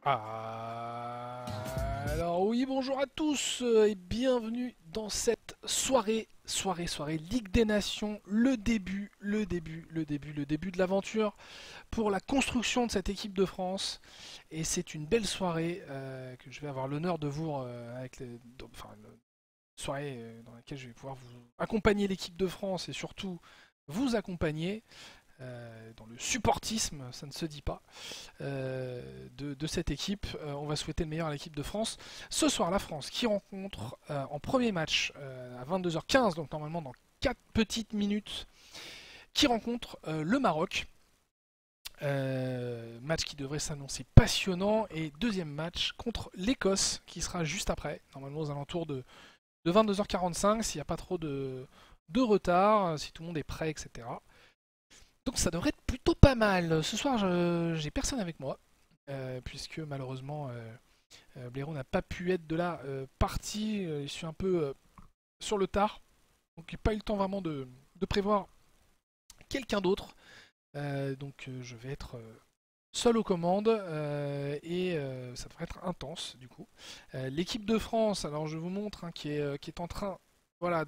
Alors oui, bonjour à tous et bienvenue dans cette soirée Ligue des Nations, le début de l'aventure pour la construction de cette équipe de France. Et c'est une belle soirée que je vais avoir l'honneur de vous soirée dans laquelle je vais pouvoir vous accompagner l'équipe de France et surtout vous accompagner dans le supportisme, ça ne se dit pas, de cette équipe. On va souhaiter le meilleur à l'équipe de France. Ce soir, la France qui rencontre en premier match à 22h15, donc normalement dans 4 petites minutes, qui rencontre le Maroc. Match qui devrait s'annoncer passionnant. Et deuxième match contre l'Écosse qui sera juste après, normalement aux alentours de 22h45, s'il n'y a pas trop de retard, si tout le monde est prêt, etc. Donc ça devrait être plutôt pas mal. Ce soir, j'ai personne avec moi, puisque malheureusement, Blaireau n'a pas pu être de la partie. Je suis un peu sur le tard, donc j'ai pas eu le temps vraiment de prévoir quelqu'un d'autre. Donc je vais être seul aux commandes et ça devrait être intense du coup. L'équipe de France, alors je vous montre, hein, qui est en train, voilà,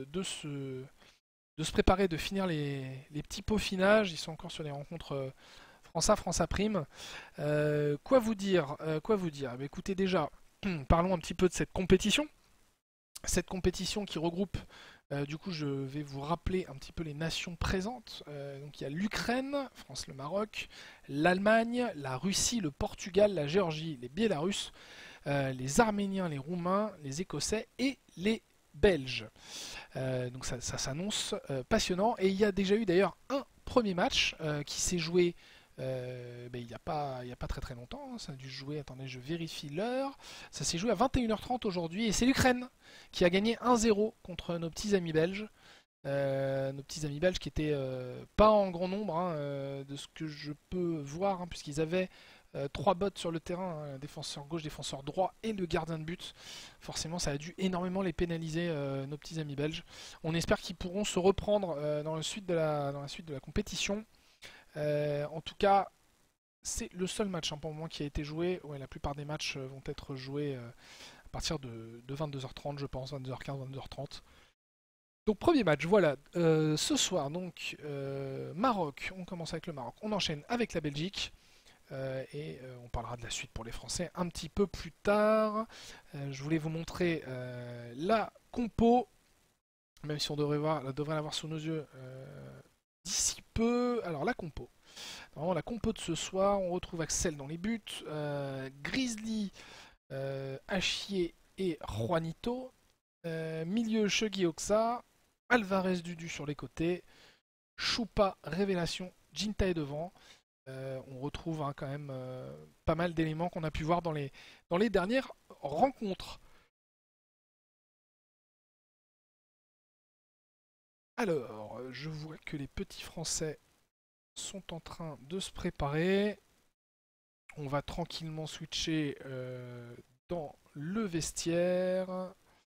de se préparer, de finir les petits peaufinages. Ils sont encore sur les rencontres France A, France A prime. Quoi vous dire, Eh bien, écoutez, déjà, parlons un petit peu de cette compétition. Cette compétition qui regroupe, du coup, je vais vous rappeler un petit peu les nations présentes. Donc, il y a l'Ukraine, France, le Maroc, l'Allemagne, la Russie, le Portugal, la Géorgie, les Biélorusses, les Arméniens, les Roumains, les Écossais et les Belges. Donc ça s'annonce passionnant. Et il y a déjà eu d'ailleurs un premier match qui s'est joué il n'y a pas très très longtemps. Hein. Ça a dû se jouer, attendez, je vérifie l'heure. Ça s'est joué à 21h30 aujourd'hui. Et c'est l'Ukraine qui a gagné 1-0 contre nos petits amis belges. Nos petits amis belges qui étaient pas en grand nombre, hein, de ce que je peux voir, hein, puisqu'ils avaient 3 bots sur le terrain, hein, défenseur gauche, défenseur droit et le gardien de but. Forcément, ça a dû énormément les pénaliser, nos petits amis belges. On espère qu'ils pourront se reprendre dans la suite de la compétition. En tout cas, c'est le seul match, hein, pour le moment qui a été joué. Ouais, la plupart des matchs vont être joués à partir de 22h30, je pense, 22h15, 22h30. Donc premier match, voilà. Ce soir, donc Maroc. On commence avec le Maroc. On enchaîne avec la Belgique. Et on parlera de la suite pour les Français un petit peu plus tard. Je voulais vous montrer la compo, même si on devrait l'avoir sous nos yeux d'ici peu. Alors la compo. Normalement, la compo de ce soir, on retrouve Axel dans les buts, Grizzly, Achier et Juanito. Milieu, Shuggy Oxa, Alvarez Dudu sur les côtés, Choupa, Révélation, Jinta est devant. On retrouve, hein, quand même pas mal d'éléments qu'on a pu voir dans les dernières rencontres. Alors, je vois que les petits Français sont en train de se préparer. On va tranquillement switcher dans le vestiaire.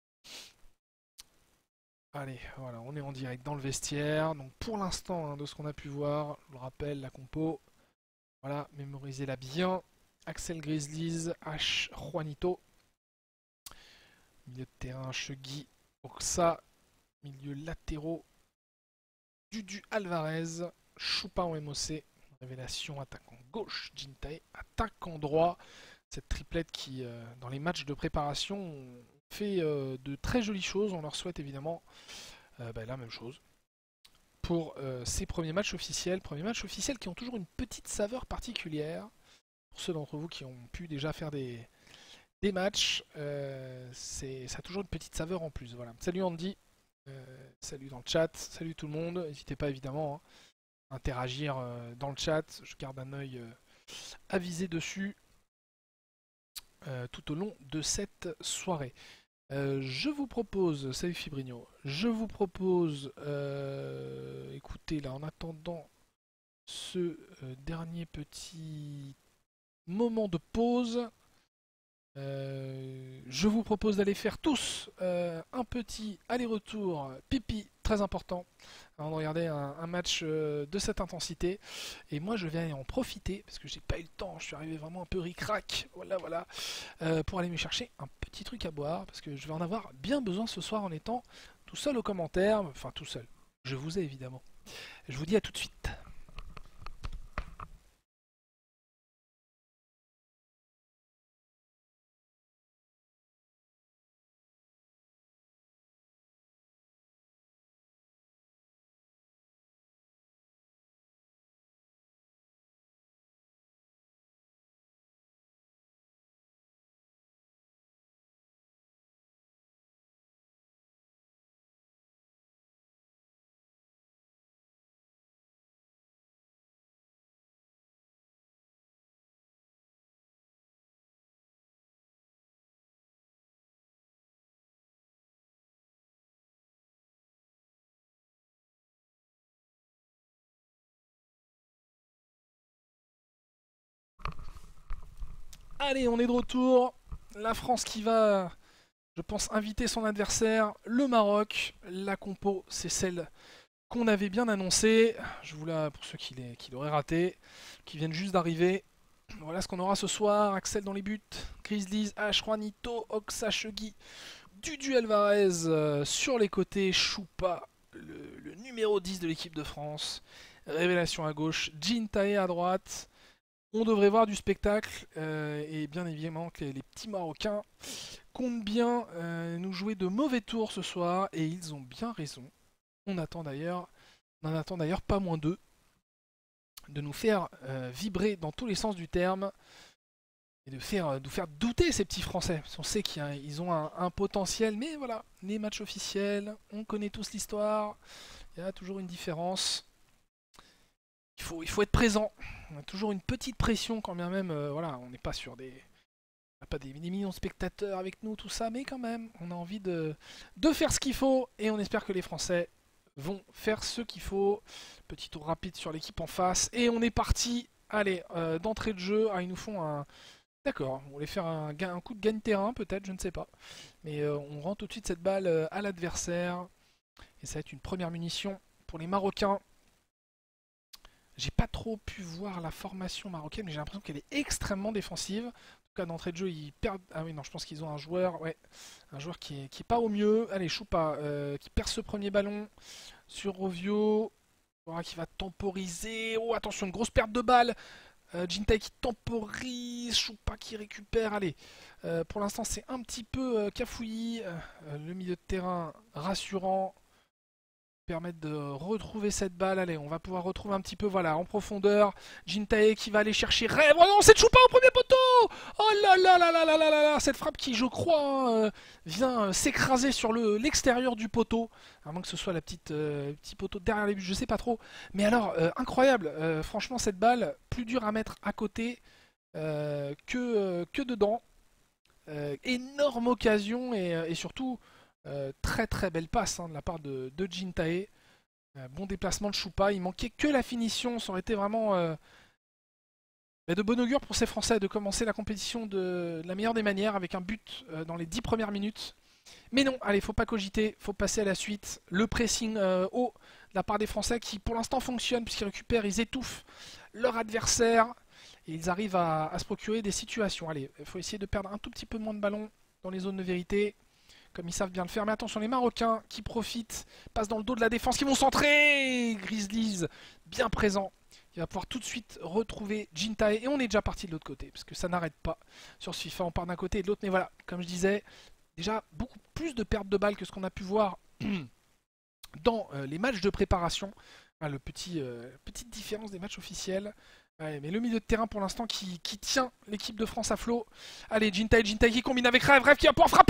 Allez, voilà, on est en direct dans le vestiaire. Donc pour l'instant, hein, de ce qu'on a pu voir, je le rappelle, la compo. Voilà, mémorisez-la bien. Axel Grizzlies, H, Juanito. Milieu de terrain, Shuggy, Oxa. Milieu latéraux, Dudu Alvarez. Choupa en MOC. Révélation, attaquant gauche, Jintae, attaquant droit. Cette triplette qui, dans les matchs de préparation, fait de très jolies choses. On leur souhaite évidemment la même chose pour ces premiers matchs officiels. Premiers matchs officiels qui ont toujours une petite saveur particulière. Pour ceux d'entre vous qui ont pu déjà faire des matchs, ça a toujours une petite saveur en plus. Voilà. Salut Andy, salut dans le chat, salut tout le monde. N'hésitez pas évidemment, hein, à interagir dans le chat. Je garde un œil avisé dessus tout au long de cette soirée. Je vous propose, salut Fibrino, je vous propose, écoutez là, en attendant ce dernier petit moment de pause, je vous propose d'aller faire tous un petit aller-retour pipi très important avant de regarder un match de cette intensité. Et moi je vais aller en profiter, parce que j'ai pas eu le temps, je suis arrivé vraiment un peu ric-rac, voilà, pour aller me chercher un petit truc à boire, parce que je vais en avoir bien besoin ce soir en étant tout seul aux commentaires, enfin tout seul, je vous ai évidemment. Je vous dis à tout de suite. Allez, on est de retour. La France qui va, je pense, inviter son adversaire, le Maroc. La compo, c'est celle qu'on avait bien annoncée. Je vous la, pour ceux qui l'auraient raté, qui viennent juste d'arriver. Voilà ce qu'on aura ce soir. Axel dans les buts, Grizzlies, H, Juanito, Oxa, Shuggy, Dudu Alvarez sur les côtés, Choupa, le numéro 10 de l'équipe de France. Révélation à gauche, Jin Tae à droite. On devrait voir du spectacle et bien évidemment que les petits Marocains comptent bien nous jouer de mauvais tours ce soir et ils ont bien raison. On n'en attend d'ailleurs pas moins d'eux de nous faire vibrer dans tous les sens du terme et de nous faire douter ces petits Français. On sait qu'ils ont un potentiel, mais voilà, les matchs officiels, on connaît tous l'histoire, il y a toujours une différence. Il faut être présent. On a toujours une petite pression quand bien même, voilà, on n'est pas sur des millions de spectateurs avec nous, tout ça, mais quand même, on a envie de faire ce qu'il faut et on espère que les Français vont faire ce qu'il faut. Petit tour rapide sur l'équipe en face et on est parti. Allez, d'entrée de jeu, ils nous font un... D'accord, on voulait faire un coup de gagne-terrain peut-être, je ne sais pas. Mais on rend tout de suite cette balle à l'adversaire. Et ça va être une première munition pour les Marocains. J'ai pas trop pu voir la formation marocaine, mais j'ai l'impression qu'elle est extrêmement défensive. En tout cas, d'entrée de jeu, ils perdent... Ah oui, non, je pense qu'ils ont un joueur, ouais, un joueur qui est pas au mieux. Allez, Choupa, qui perd ce premier ballon sur Rovio. Voilà, qui va temporiser. Oh, attention, une grosse perte de balle. Jintai qui temporise, Choupa qui récupère. Allez, pour l'instant, c'est un petit peu cafouillis. Le milieu de terrain rassurant. Permettre de retrouver cette balle. Allez, on va pouvoir retrouver un petit peu, voilà, en profondeur. Jintae qui va aller chercher Rêve. Oh non, c'est Choupa au premier poteau. Oh là là là là là là là là. Cette frappe qui, je crois, vient s'écraser sur l'extérieur du poteau. À moins que ce soit la petit poteau derrière les buts, je sais pas trop. Mais alors, incroyable. Franchement, cette balle, plus dure à mettre à côté que dedans. Énorme occasion et surtout... très très belle passe de la part de Jintae. Bon déplacement de Choupa. Il manquait que la finition. Ça aurait été vraiment de bon augure pour ces Français de commencer la compétition de la meilleure des manières avec un but dans les 10 premières minutes. Mais non, allez, faut pas cogiter, faut passer à la suite. Le pressing haut de la part des Français qui pour l'instant fonctionne puisqu'ils récupèrent, ils étouffent leur adversaire et ils arrivent à se procurer des situations. Allez, il faut essayer de perdre un tout petit peu moins de ballons dans les zones de vérité. Comme ils savent bien le faire. Mais attention, les Marocains qui profitent, passent dans le dos de la défense, qui vont centrer. Grizzlies, bien présent. Il va pouvoir tout de suite retrouver Jintae. Et on est déjà parti de l'autre côté, parce que ça n'arrête pas. Sur ce FIFA, on part d'un côté et de l'autre. Mais voilà, comme je disais, déjà beaucoup plus de pertes de balles que ce qu'on a pu voir dans les matchs de préparation. Petite différence des matchs officiels. Ouais, mais le milieu de terrain pour l'instant qui tient l'équipe de France à flot. Allez, Jintae qui combine avec Rêve qui va pouvoir frapper.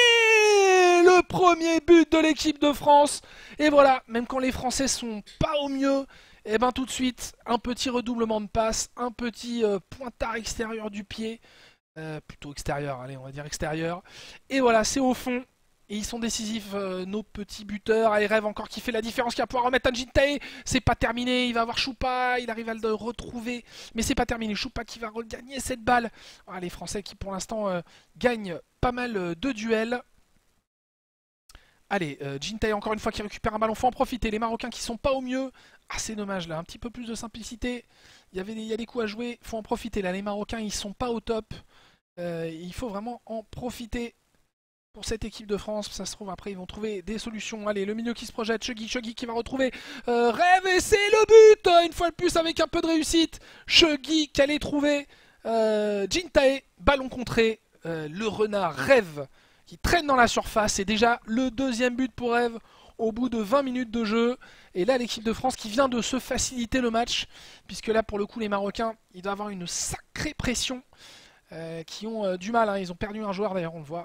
Le premier but de l'équipe de France. Et voilà, même quand les Français sont pas au mieux, et ben tout de suite, un petit redoublement de passe, un petit pointard extérieur du pied. Plutôt extérieur, allez, on va dire extérieur. Et voilà, c'est au fond. Et ils sont décisifs, nos petits buteurs. Allez, Rêve encore qui fait la différence, qui va pouvoir remettre Jintae. C'est pas terminé, il va avoir Choupa, il arrive à le retrouver. Mais c'est pas terminé, Choupa qui va regagner cette balle. Ah, les Français qui pour l'instant gagnent pas mal de duels. Allez, Jintay encore une fois qui récupère un ballon, faut en profiter. Les Marocains qui sont pas au mieux. Ah, c'est dommage là, un petit peu plus de simplicité. Il y a des coups à jouer, faut en profiter. Là, les Marocains ils sont pas au top. Il faut vraiment en profiter pour cette équipe de France. Ça se trouve après ils vont trouver des solutions. Allez, le milieu qui se projette, Shuggy qui va retrouver Rêve et c'est le but une fois de plus avec un peu de réussite. Shuggy qui allait trouver Jintay, ballon contré. Le renard Rêve qui traîne dans la surface. C'est déjà le deuxième but pour Rêve au bout de 20 minutes de jeu. Et là, l'équipe de France qui vient de se faciliter le match, puisque là, pour le coup, les Marocains, ils doivent avoir une sacrée pression, qui ont du mal. Hein. Ils ont perdu un joueur, d'ailleurs, on le voit.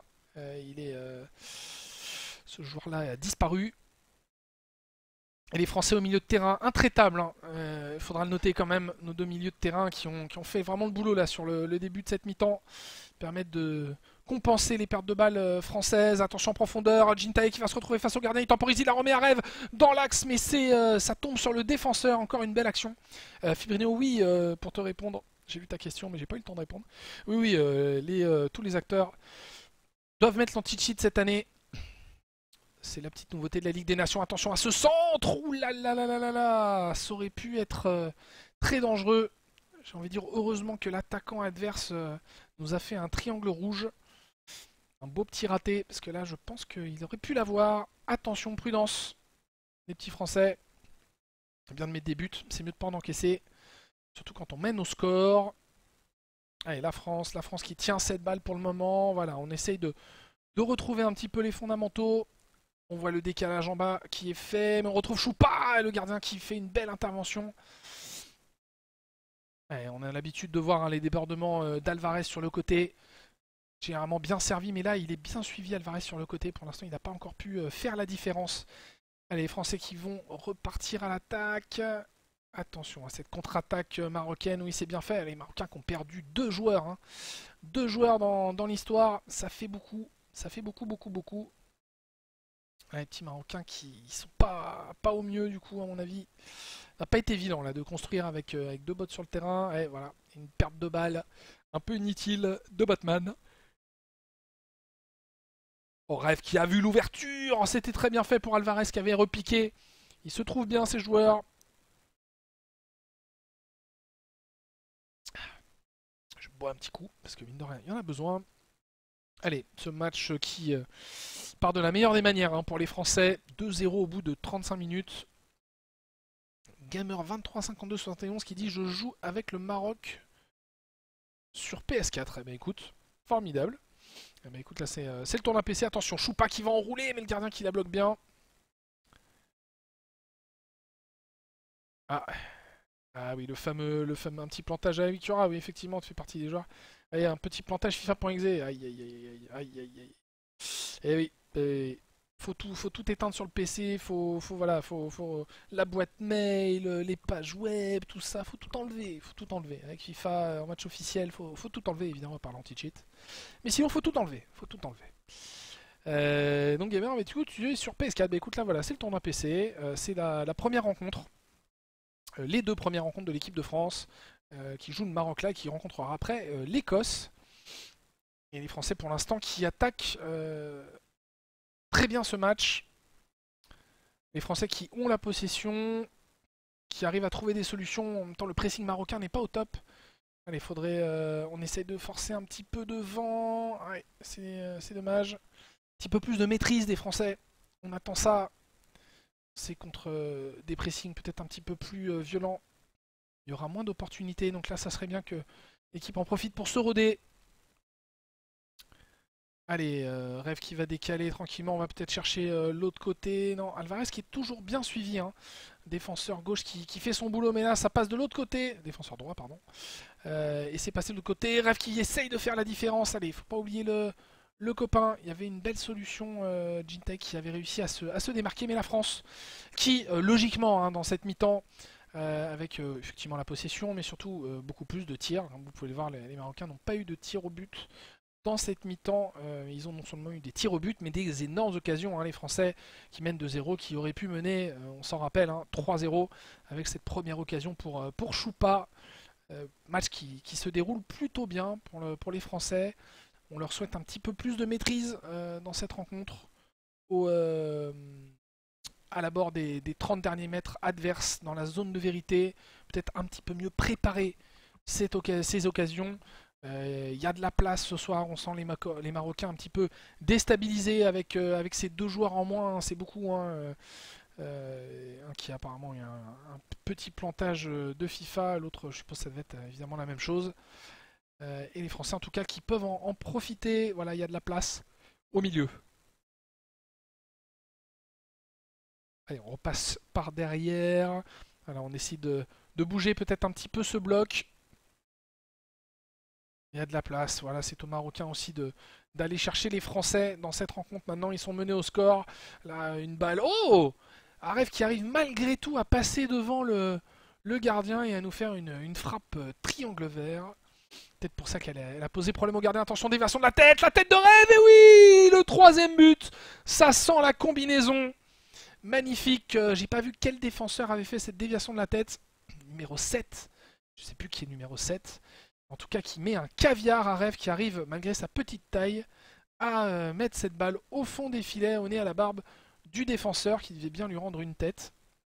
Ce joueur-là a disparu. Et les Français au milieu de terrain, intraitables. Il faudra le noter quand même, nos deux milieux de terrain qui ont fait vraiment le boulot là sur le début de cette mi-temps. Permettent de compenser les pertes de balles françaises. Attention en profondeur, Jintay qui va se retrouver face au gardien, il temporise, il la remet à Rêve dans l'axe, mais ça tombe sur le défenseur. Encore une belle action. Fibrino, oui, pour te répondre, j'ai vu ta question, mais j'ai pas eu le temps de répondre. Oui, oui, tous les acteurs doivent mettre l'anti-cheat cette année. C'est la petite nouveauté de la Ligue des Nations. Attention à ce centre. Ouh là là là là là là. Ça aurait pu être très dangereux. J'ai envie de dire heureusement que l'attaquant adverse nous a fait un triangle rouge. Un beau petit raté. Parce que là, je pense qu'il aurait pu l'avoir. Attention, prudence. Les petits Français. C'est bien de mettre des buts. C'est mieux de ne pas en encaisser. Surtout quand on mène au score. Allez, la France qui tient cette balle pour le moment. Voilà, on essaye de retrouver un petit peu les fondamentaux. On voit le décalage en bas qui est fait, mais on retrouve Choupa, le gardien qui fait une belle intervention. Ouais, on a l'habitude de voir les débordements d'Alvarez sur le côté. Généralement bien servi, mais là il est bien suivi Alvarez sur le côté. Pour l'instant il n'a pas encore pu faire la différence. Allez, les Français qui vont repartir à l'attaque. Attention à cette contre-attaque marocaine. Oui, c'est bien fait. Les Marocains qui ont perdu deux joueurs. Hein. Deux joueurs dans l'histoire. Ça fait beaucoup. Ça fait beaucoup, beaucoup, beaucoup. Les petits Marocains qui sont pas au mieux du coup à mon avis. Ça n'a pas été évident là de construire avec deux bots sur le terrain. Et voilà, une perte de balle un peu inutile de Batman. Oh, Rêve qui a vu l'ouverture. C'était très bien fait pour Alvarez qui avait repiqué. Il se trouve bien ces joueurs. Je bois un petit coup parce que mine de rien, il y en a besoin. Allez, ce match qui part de la meilleure des manières hein, pour les Français. 2-0 au bout de 35 minutes. Gamer 235271 qui dit je joue avec le Maroc sur PS4. Eh ben écoute, formidable. Eh ben écoute, là c'est le tour d'un PC. Attention, Choupa qui va enrouler, mais le gardien qui la bloque bien. Ah, ah oui, le fameux un petit plantage à Victura. Oui, effectivement, tu fais partie des joueurs. Allez, un petit plantage FIFA.exe. Aïe, aïe, aïe, aïe, aïe, aïe. Eh oui, faut tout éteindre sur le PC, voilà, la boîte mail, les pages web, tout ça, faut tout enlever, faut tout enlever. Avec FIFA en match officiel, faut tout enlever évidemment par l'anti-cheat. Mais sinon faut tout enlever, faut tout enlever. Donc Gamer, mais du coup tu es sur PS4, bah écoute là voilà, c'est le tournoi PC, c'est la première rencontre, les deux premières rencontres de l'équipe de France qui joue le Maroc là, qui rencontrera après l'Écosse. Et les Français pour l'instant qui attaquent très bien ce match. Les Français qui ont la possession, qui arrivent à trouver des solutions. En même temps, le pressing marocain n'est pas au top. Allez, faudrait, on essaie de forcer un petit peu devant. Ouais, c'est dommage. Un petit peu plus de maîtrise des Français. On attend ça. C'est contre des pressings peut-être un petit peu plus violents. Il y aura moins d'opportunités. Donc là, ça serait bien que l'équipe en profite pour se roder. Allez, Rêve qui va décaler tranquillement, on va peut-être chercher l'autre côté. Non, Alvarez qui est toujours bien suivi. Hein. Défenseur gauche qui fait son boulot, mais là ça passe de l'autre côté. Défenseur droit, pardon. Et c'est passé de l'autre côté. Rêve qui essaye de faire la différence. Allez, il faut pas oublier le copain. Il y avait une belle solution, Jintay qui avait réussi à se démarquer, mais la France qui, logiquement, hein, dans cette mi-temps, avec effectivement la possession, mais surtout beaucoup plus de tirs. Comme vous pouvez le voir, les Marocains n'ont pas eu de tir au but. Dans cette mi-temps, ils ont non seulement eu des tirs au but, mais des énormes occasions. Hein, les Français qui mènent 2-0, qui auraient pu mener, on s'en rappelle, hein, 3-0 avec cette première occasion pour Choupa. Match qui se déroule plutôt bien pour les Français. On leur souhaite un petit peu plus de maîtrise dans cette rencontre. à l'abord des 30 derniers mètres adverses dans la zone de vérité, peut-être un petit peu mieux préparer ces occasions. Il y a de la place ce soir, on sent les Marocains un petit peu déstabilisés avec ces deux joueurs en moins, hein, c'est beaucoup. Hein, un qui apparemment a un petit plantage de FIFA, l'autre je suppose que ça devait être évidemment la même chose. Et les Français en tout cas qui peuvent en profiter, voilà, il y a de la place au milieu. Allez, on repasse par derrière. Voilà, on essaie de bouger peut-être un petit peu ce bloc. Il y a de la place. Voilà, c'est aux Marocains aussi d'aller chercher les Français dans cette rencontre. Maintenant, ils sont menés au score. Là, une balle. Oh! Aref qui arrive malgré tout à passer devant le gardien et à nous faire une frappe triangle vert. Peut-être pour ça qu'elle a posé problème au gardien. Attention, déviation de la tête de Rêve. Et oui! Le troisième but. Ça sent la combinaison. Magnifique, j'ai pas vu quel défenseur avait fait cette déviation de la tête. Numéro 7, je sais plus qui est numéro 7. En tout cas, qui met un caviar à Rêve qui arrive, malgré sa petite taille, à mettre cette balle au fond des filets, au nez à la barbe du défenseur qui devait bien lui rendre une tête.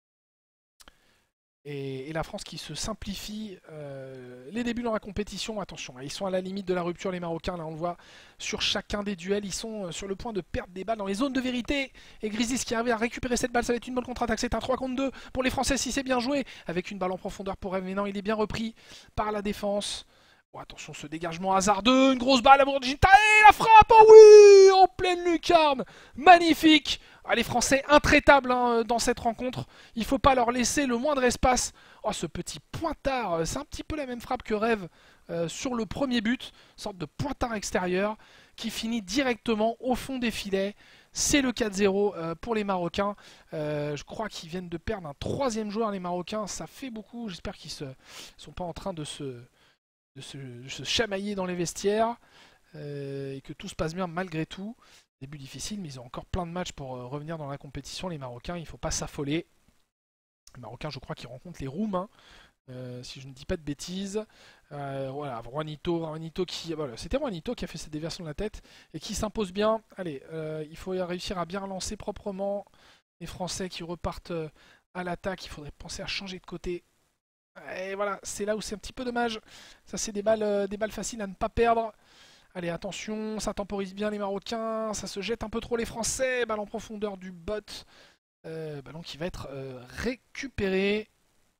Et la France qui se simplifie les débuts dans la compétition. Attention, ils sont à la limite de la rupture les Marocains, là on le voit sur chacun des duels, ils sont sur le point de perdre des balles dans les zones de vérité. Et Grizzlies qui arrive à récupérer cette balle, ça va être une bonne contre-attaque, c'est un 3 contre 2 pour les Français si c'est bien joué. Avec une balle en profondeur pour Rêve, mais non, il est bien repris par la défense. Oh, attention, ce dégagement hasardeux, une grosse balle à Bourdigita et la frappe, oh oui, en pleine lucarne, magnifique. Ah, les Français intraitables hein, dans cette rencontre, il ne faut pas leur laisser le moindre espace. Oh, ce petit pointard, c'est un petit peu la même frappe que Rêve sur le premier but, une sorte de pointard extérieur qui finit directement au fond des filets. C'est le 4-0 pour les Marocains. Je crois qu'ils viennent de perdre un troisième joueur, les Marocains, ça fait beaucoup. J'espère qu'ils ne sont pas en train de se chamailler dans les vestiaires et que tout se passe bien malgré tout. Début difficile, mais ils ont encore plein de matchs pour revenir dans la compétition. Les Marocains, il ne faut pas s'affoler. Les Marocains, je crois qu'ils rencontrent les Roumains, si je ne dis pas de bêtises. Voilà, Juanito qui, voilà, c'était Juanito qui a fait cette déversion de la tête et qui s'impose bien. Allez, il faut réussir à bien relancer proprement. Les Français qui repartent à l'attaque, il faudrait penser à changer de côté. Et voilà, c'est là où c'est un petit peu dommage. Ça, c'est des balles faciles à ne pas perdre. Allez, attention, ça temporise bien les Marocains, ça se jette un peu trop les Français. Balle en profondeur du bot. Ballon qui va être récupéré.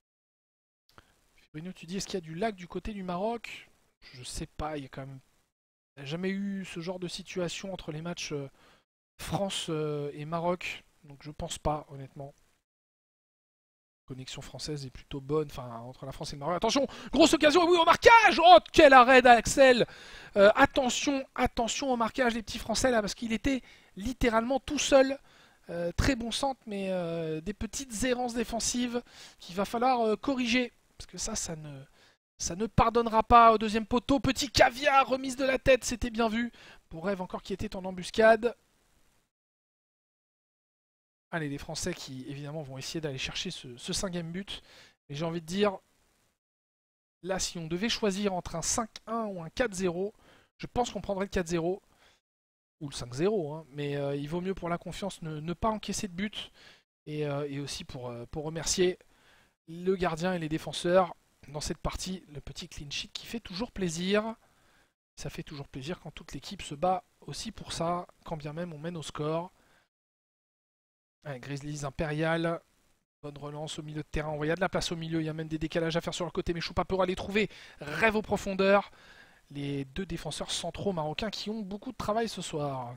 Bruno, tu dis, est-ce qu'il y a du lag du côté du Maroc? Je sais pas, il y a quand même... Il n'y a jamais eu ce genre de situation entre les matchs France et Maroc. Donc je pense pas, honnêtement. Connexion française est plutôt bonne, enfin entre la France et le Maroc. Attention, grosse occasion, oui au marquage. Oh quel arrêt d'Axel. Attention au marquage des petits Français là, parce qu'il était littéralement tout seul. Très bon centre, mais des petites errances défensives qu'il va falloir corriger, parce que ça ne pardonnera pas au deuxième poteau. Petit caviar, remise de la tête, c'était bien vu. Pour Rêve encore qui était en embuscade. Allez, les Français qui, évidemment, vont essayer d'aller chercher ce cinquième but. Et j'ai envie de dire, là, si on devait choisir entre un 5-1 ou un 4-0, je pense qu'on prendrait le 4-0. Ou le 5-0, hein. Mais il vaut mieux pour la confiance ne pas encaisser de but. Et aussi pour remercier le gardien et les défenseurs dans cette partie. Le petit clean sheet qui fait toujours plaisir. Ça fait toujours plaisir quand toute l'équipe se bat aussi pour ça, quand bien même on mène au score. Allez, Grizzlies Impérial. Bonne relance au milieu de terrain. Il y a de la place au milieu. Il y a même des décalages à faire sur le côté. Mais Choupa pourra les trouver. Rêve aux profondeurs. Les deux défenseurs centraux marocains qui ont beaucoup de travail ce soir.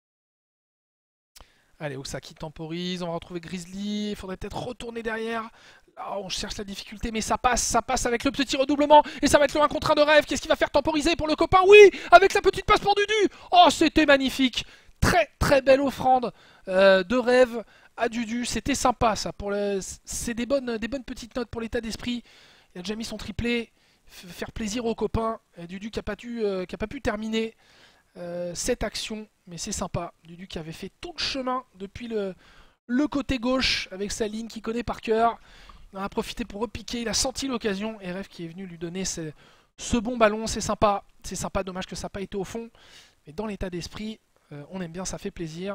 Allez, Oxa qui temporise. On va retrouver Grizzly. Il faudrait peut-être retourner derrière. Là, on cherche la difficulté, mais ça passe avec le petit redoublement. Et ça va être le 1 contre 1 de Rêve. Qu'est-ce qu'il va faire temporiser pour le copain? Oui, avec la petite passe pour Dudu. Oh, c'était magnifique. Très très belle offrande de Rêve à Dudu. C'était sympa ça. C'est des bonnes petites notes pour l'état d'esprit. Il a déjà mis son triplé. Faire plaisir aux copains. Et Dudu qui n'a pas pu terminer cette action. Mais c'est sympa. Dudu qui avait fait tout le chemin depuis le côté gauche avec sa ligne qu'il connaît par cœur. Il en a profité pour repiquer. Il a senti l'occasion. Et Rêve qui est venu lui donner ce bon ballon. C'est sympa. C'est sympa. Dommage que ça n'a pas été au fond. Mais dans l'état d'esprit, on aime bien, ça fait plaisir.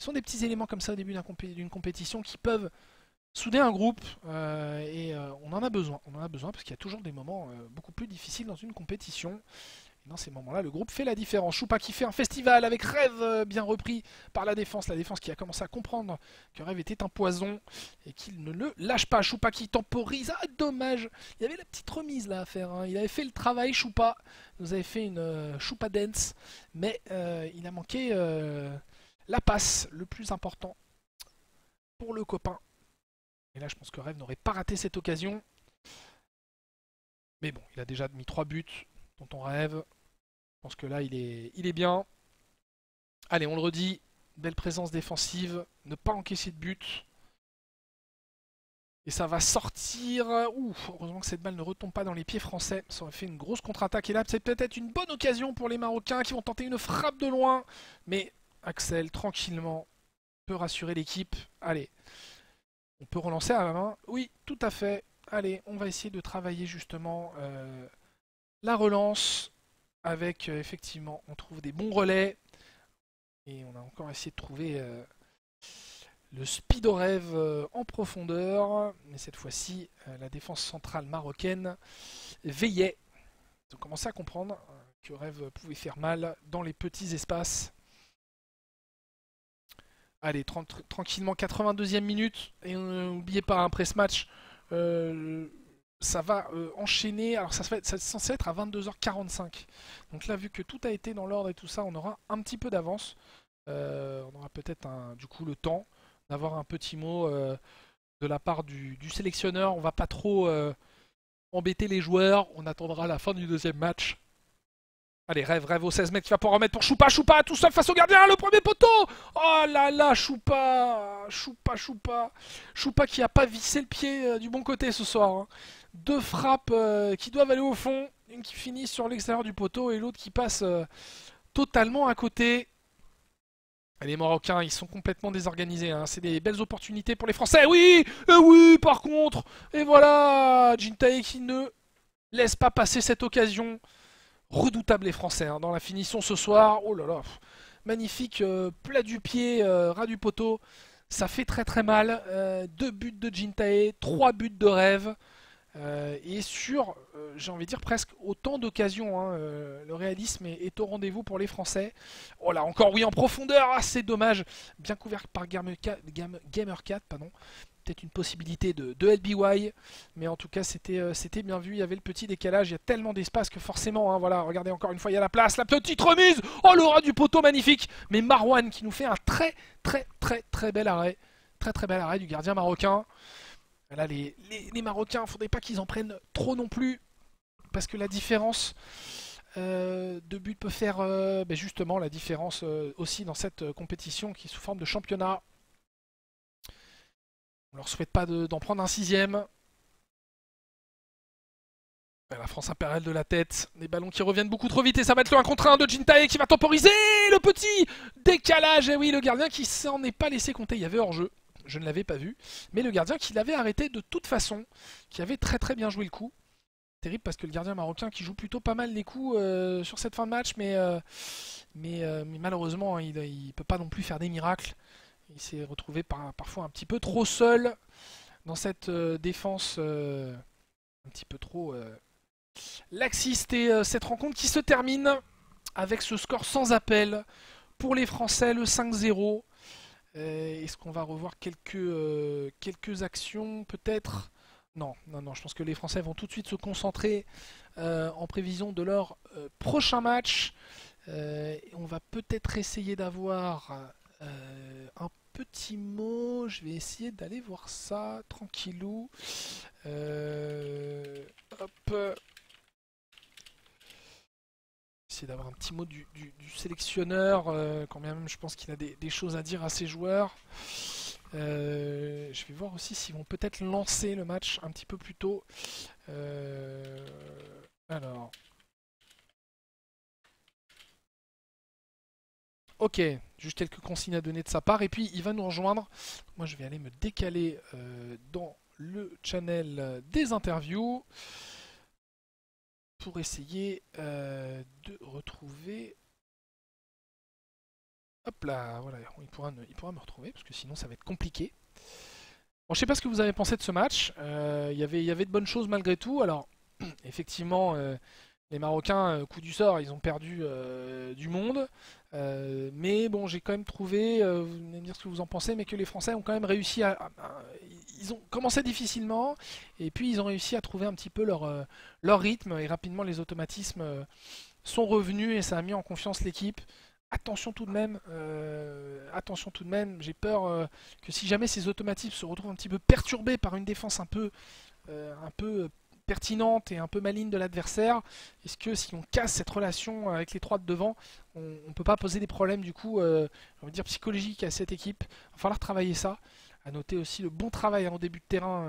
Ce sont des petits éléments comme ça au début d'une compétition qui peuvent souder un groupe on en a besoin. On en a besoin parce qu'il y a toujours des moments beaucoup plus difficiles dans une compétition. Et dans ces moments-là, le groupe fait la différence. Choupa qui fait un festival avec Rêve bien repris par la défense qui a commencé à comprendre que Rêve était un poison et qu'il ne le lâche pas. Choupa qui temporise. Ah, dommage. Il y avait la petite remise là à faire. Hein. Il avait fait le travail, Choupa. Il nous avait fait une Choupa dance. Mais il a manqué la passe, le plus important pour le copain. Et là, je pense que Rêve n'aurait pas raté cette occasion. Mais bon, il a déjà mis 3 buts dont on rêve. Je pense que là, il est bien. Allez, on le redit. Belle présence défensive. Ne pas encaisser de but. Et ça va sortir. Ouf, heureusement que cette balle ne retombe pas dans les pieds français. Ça aurait fait une grosse contre-attaque. Et là, c'est peut-être une bonne occasion pour les Marocains qui vont tenter une frappe de loin. Mais Axel, tranquillement, peut rassurer l'équipe. Allez, on peut relancer à la main. Oui, tout à fait. Allez, on va essayer de travailler justement la relance. Avec, effectivement, on trouve des bons relais. Et on a encore essayé de trouver le speedo rêve en profondeur. Mais cette fois-ci, la défense centrale marocaine veillait. Ils ont commencé à comprendre que Rêve pouvait faire mal dans les petits espaces. Allez, tranquillement, 82e minute. Et n'oubliez pas, après ce match, ça va enchaîner. Alors, c'est censé être à 22h45. Donc là, vu que tout a été dans l'ordre et tout ça, on aura un petit peu d'avance. On aura peut-être du coup le temps d'avoir un petit mot de la part du sélectionneur. On va pas trop embêter les joueurs. On attendra la fin du deuxième match. Allez, Rêve au 16 mètres qui va pouvoir remettre pour Choupa. Choupa tout seul face au gardien, le premier poteau. Oh là là, Choupa. Choupa qui a pas vissé le pied du bon côté ce soir. Hein. 2 frappes qui doivent aller au fond. Une qui finit sur l'extérieur du poteau et l'autre qui passe totalement à côté. Les Marocains, ils sont complètement désorganisés. Hein. C'est des belles opportunités pour les Français. Oui, oui, par contre. Et voilà, Jintae qui ne laisse pas passer cette occasion. Redoutable les Français hein, dans la finition ce soir. Oh là là, magnifique plat du pied, ras du poteau. Ça fait très très mal. 2 buts de Jintae, 3 buts de Rêve. Et sur, j'ai envie de dire, presque autant d'occasions. Hein, le réalisme est au rendez-vous pour les Français. Oh là, encore oui, en profondeur. Ah, c'est dommage. Bien couvert par Gamer4, pardon. Peut-être une possibilité de LBY, mais en tout cas c'était bien vu, il y avait le petit décalage, il y a tellement d'espace que forcément, hein, voilà, regardez encore une fois, il y a la place, la petite remise, oh le ras du poteau magnifique, mais Marwan qui nous fait un très bel arrêt, très bel arrêt du gardien marocain. Là les Marocains, il ne faudrait pas qu'ils en prennent trop non plus, parce que la différence de but peut faire justement la différence aussi dans cette compétition qui est sous forme de championnat. On leur souhaite pas d'en prendre un 6e. La France impériale de la tête. Des ballons qui reviennent beaucoup trop vite et ça va être le 1 contre 1 de Jintae qui va temporiser. Le petit décalage. Et oui, le gardien qui s'en est pas laissé compter. Il y avait hors-jeu. Je ne l'avais pas vu. Mais le gardien qui l'avait arrêté de toute façon. Qui avait très bien joué le coup. Terrible parce que le gardien marocain qui joue plutôt pas mal les coups sur cette fin de match. Mais malheureusement, hein, il ne peut pas non plus faire des miracles. Il s'est retrouvé parfois un petit peu trop seul dans cette défense un petit peu trop laxiste. Et cette rencontre qui se termine avec ce score sans appel pour les Français, le 5-0. Est-ce qu'on va revoir quelques actions peut-être? Non, je pense que les Français vont tout de suite se concentrer en prévision de leur prochain match. On va peut-être essayer d'avoir un petit mot, je vais essayer d'aller voir ça tranquillou. Hop. Essayer d'avoir un petit mot du sélectionneur, quand même je pense qu'il a des choses à dire à ses joueurs. Je vais voir aussi s'ils vont peut-être lancer le match un petit peu plus tôt. Alors. Ok, juste quelques consignes à donner de sa part et puis il va nous rejoindre. Moi je vais aller me décaler dans le channel des interviews pour essayer de retrouver Hop là, voilà, il pourra me retrouver parce que sinon ça va être compliqué. Bon, je sais pas ce que vous avez pensé de ce match. Il y avait de bonnes choses malgré tout. Alors, effectivement, les Marocains, coup du sort, ils ont perdu du monde. Mais bon, j'ai quand même trouvé, vous allez me dire ce que vous en pensez, mais que les Français ont quand même réussi ils ont commencé difficilement, et puis ils ont réussi à trouver un petit peu leur rythme, et rapidement les automatismes sont revenus, et ça a mis en confiance l'équipe. Attention tout de même, j'ai peur que si jamais ces automatismes se retrouvent un petit peu perturbés par une défense un peu pertinente et un peu maligne de l'adversaire, est-ce que si on casse cette relation avec les trois de devant, on ne peut pas poser des problèmes du coup, on va dire psychologiques à cette équipe. Il va falloir travailler ça. À noter aussi le bon travail au début de terrain,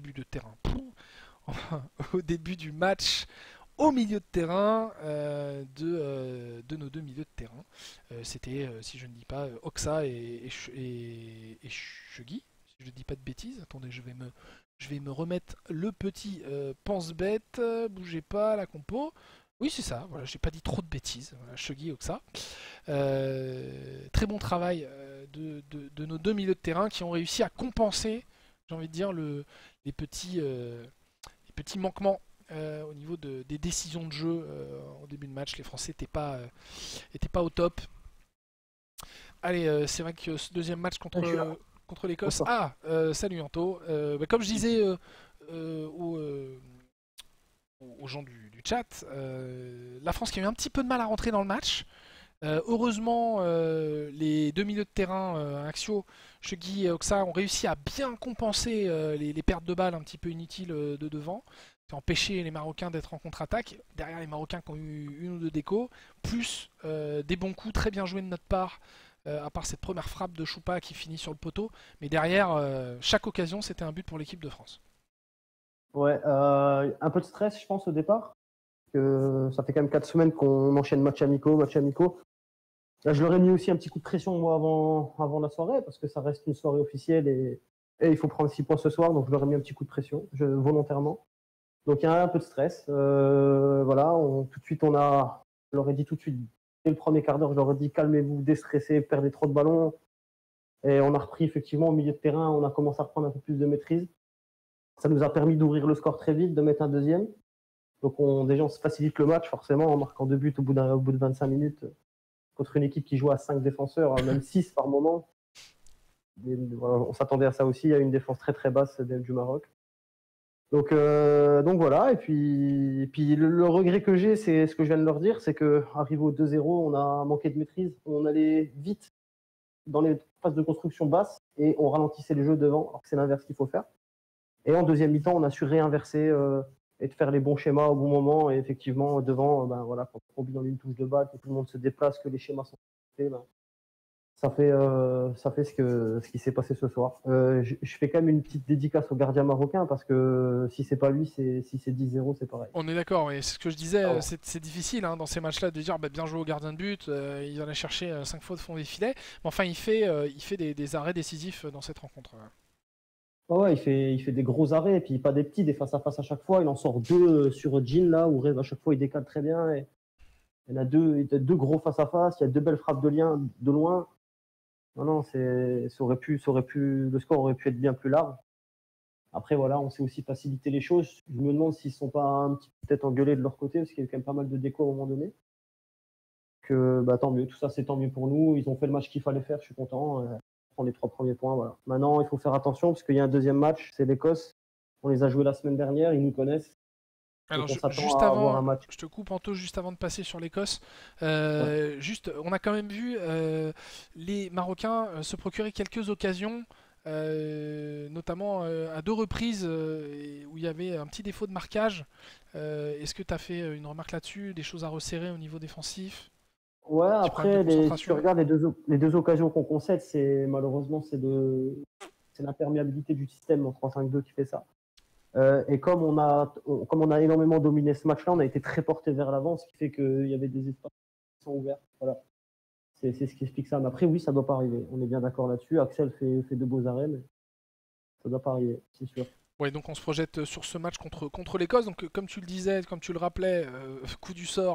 au début du match, au milieu de terrain de nos deux milieux de terrain. C'était, si je ne dis pas, Oxa et Shuggy, si je ne dis pas de bêtises. Attendez, je vais me remettre le petit pense-bête. Bougez pas, la compo. Oui, c'est ça. Voilà, j'ai pas dit trop de bêtises. Voilà, Shuggy, Oxa. Très bon travail de nos deux milieux de terrain qui ont réussi à compenser, j'ai envie de dire, les petits manquements au niveau des décisions de jeu au début de match. Les Français étaient pas au top. Allez, c'est vrai que ce deuxième match contre l'Écosse. Ah, salut Anto. Comme je disais aux, aux gens du chat, la France qui a eu un petit peu de mal à rentrer dans le match. Heureusement, les deux milieux de terrain axiaux, Shuggy et Oxa, ont réussi à bien compenser les pertes de balles un petit peu inutiles de devant. Ça a empêché les Marocains d'être en contre-attaque. Derrière les Marocains qui ont eu une ou deux décos, plus des bons coups très bien joués de notre part, à part cette première frappe de Choupa qui finit sur le poteau. Mais derrière, chaque occasion, c'était un but pour l'équipe de France. Ouais, un peu de stress, je pense, au départ. Que ça fait quand même 4 semaines qu'on enchaîne match amicaux, match amicaux. Là, je leur ai mis aussi un petit coup de pression moi avant la soirée parce que ça reste une soirée officielle et il faut prendre 6 points ce soir, donc je leur ai mis un petit coup de pression volontairement. Donc il y a un peu de stress. Voilà, tout de suite je leur ai dit tout de suite dès le premier quart d'heure, je leur ai dit calmez-vous, déstressez, perdez trop de ballons. Et on a repris effectivement au milieu de terrain, on a commencé à reprendre un peu plus de maîtrise. Ça nous a permis d'ouvrir le score très vite, de mettre un deuxième. Donc déjà on se facilite le match forcément en marquant 2 buts au bout de 25 minutes contre une équipe qui joue à 5 défenseurs, même 6 par moment. On s'attendait à ça aussi, il y a une défense très très basse du Maroc. Donc voilà, et puis le regret que j'ai, c'est ce que je viens de leur dire, c'est qu'arrivé au 2-0, on a manqué de maîtrise, on allait vite dans les phases de construction basses et on ralentissait les jeux devant, alors que c'est l'inverse qu'il faut faire. Et en deuxième mi-temps, on a su réinverser et de faire les bons schémas au bon moment. Et effectivement, devant, voilà, quand on combine en une touche de balle, que tout le monde se déplace, que les schémas sont faits, ça fait ce qui s'est passé ce soir. Je fais quand même une petite dédicace au gardien marocain parce que si c'est pas lui, si c'est 10-0, c'est pareil. On est d'accord, et c'est ce que je disais, Ah bon. c'est difficile dans ces matchs-là de dire bien joué au gardien de but, il en a cherché 5 fois de fond des filets, mais enfin il fait des arrêts décisifs dans cette rencontre. Ouais, il fait des gros arrêts et puis pas des petits, des face à face à chaque fois. Il en sort deux sur Jean là où à chaque fois il décale très bien. Et il y en a deux gros face à face. Il y a deux belles frappes de lien de loin. Non, le score aurait pu être bien plus large. Après, voilà, on sait aussi faciliter les choses. Je me demande s'ils ne sont pas un petit peu peut-être engueulés de leur côté, parce qu'il y a quand même pas mal de déco à un moment donné. Tant mieux, tout ça c'est tant mieux pour nous. Ils ont fait le match qu'il fallait faire, je suis content. Prendre les 3 premiers points, voilà. Maintenant, il faut faire attention, parce qu'il y a un deuxième match, c'est l'Écosse. On les a joués la semaine dernière, ils nous connaissent. Alors Donc on s'attend juste à avoir un avant, match. je te coupe Anto, juste avant de passer sur l'Écosse, Ouais. on a quand même vu les Marocains se procurer quelques occasions, notamment à deux reprises où il y avait un petit défaut de marquage. Est-ce que tu as fait une remarque là-dessus, des choses à resserrer au niveau défensif? Ouais, Petit problème de après, si tu concentration? regardes les deux occasions qu'on concède, malheureusement, c'est l'imperméabilité du système en 3-5-2 qui fait ça. Et comme on a énormément dominé ce match-là, on a été très porté vers l'avant, ce qui fait qu'il y avait des espaces qui sont ouverts. Voilà. C'est ce qui explique ça. Mais après, oui, ça ne doit pas arriver. On est bien d'accord là-dessus. Axel fait de beaux arrêts, mais ça ne doit pas arriver, c'est sûr. Ouais, donc on se projette sur ce match contre l'Écosse. Donc comme tu le disais, comme tu le rappelais, coup du sort,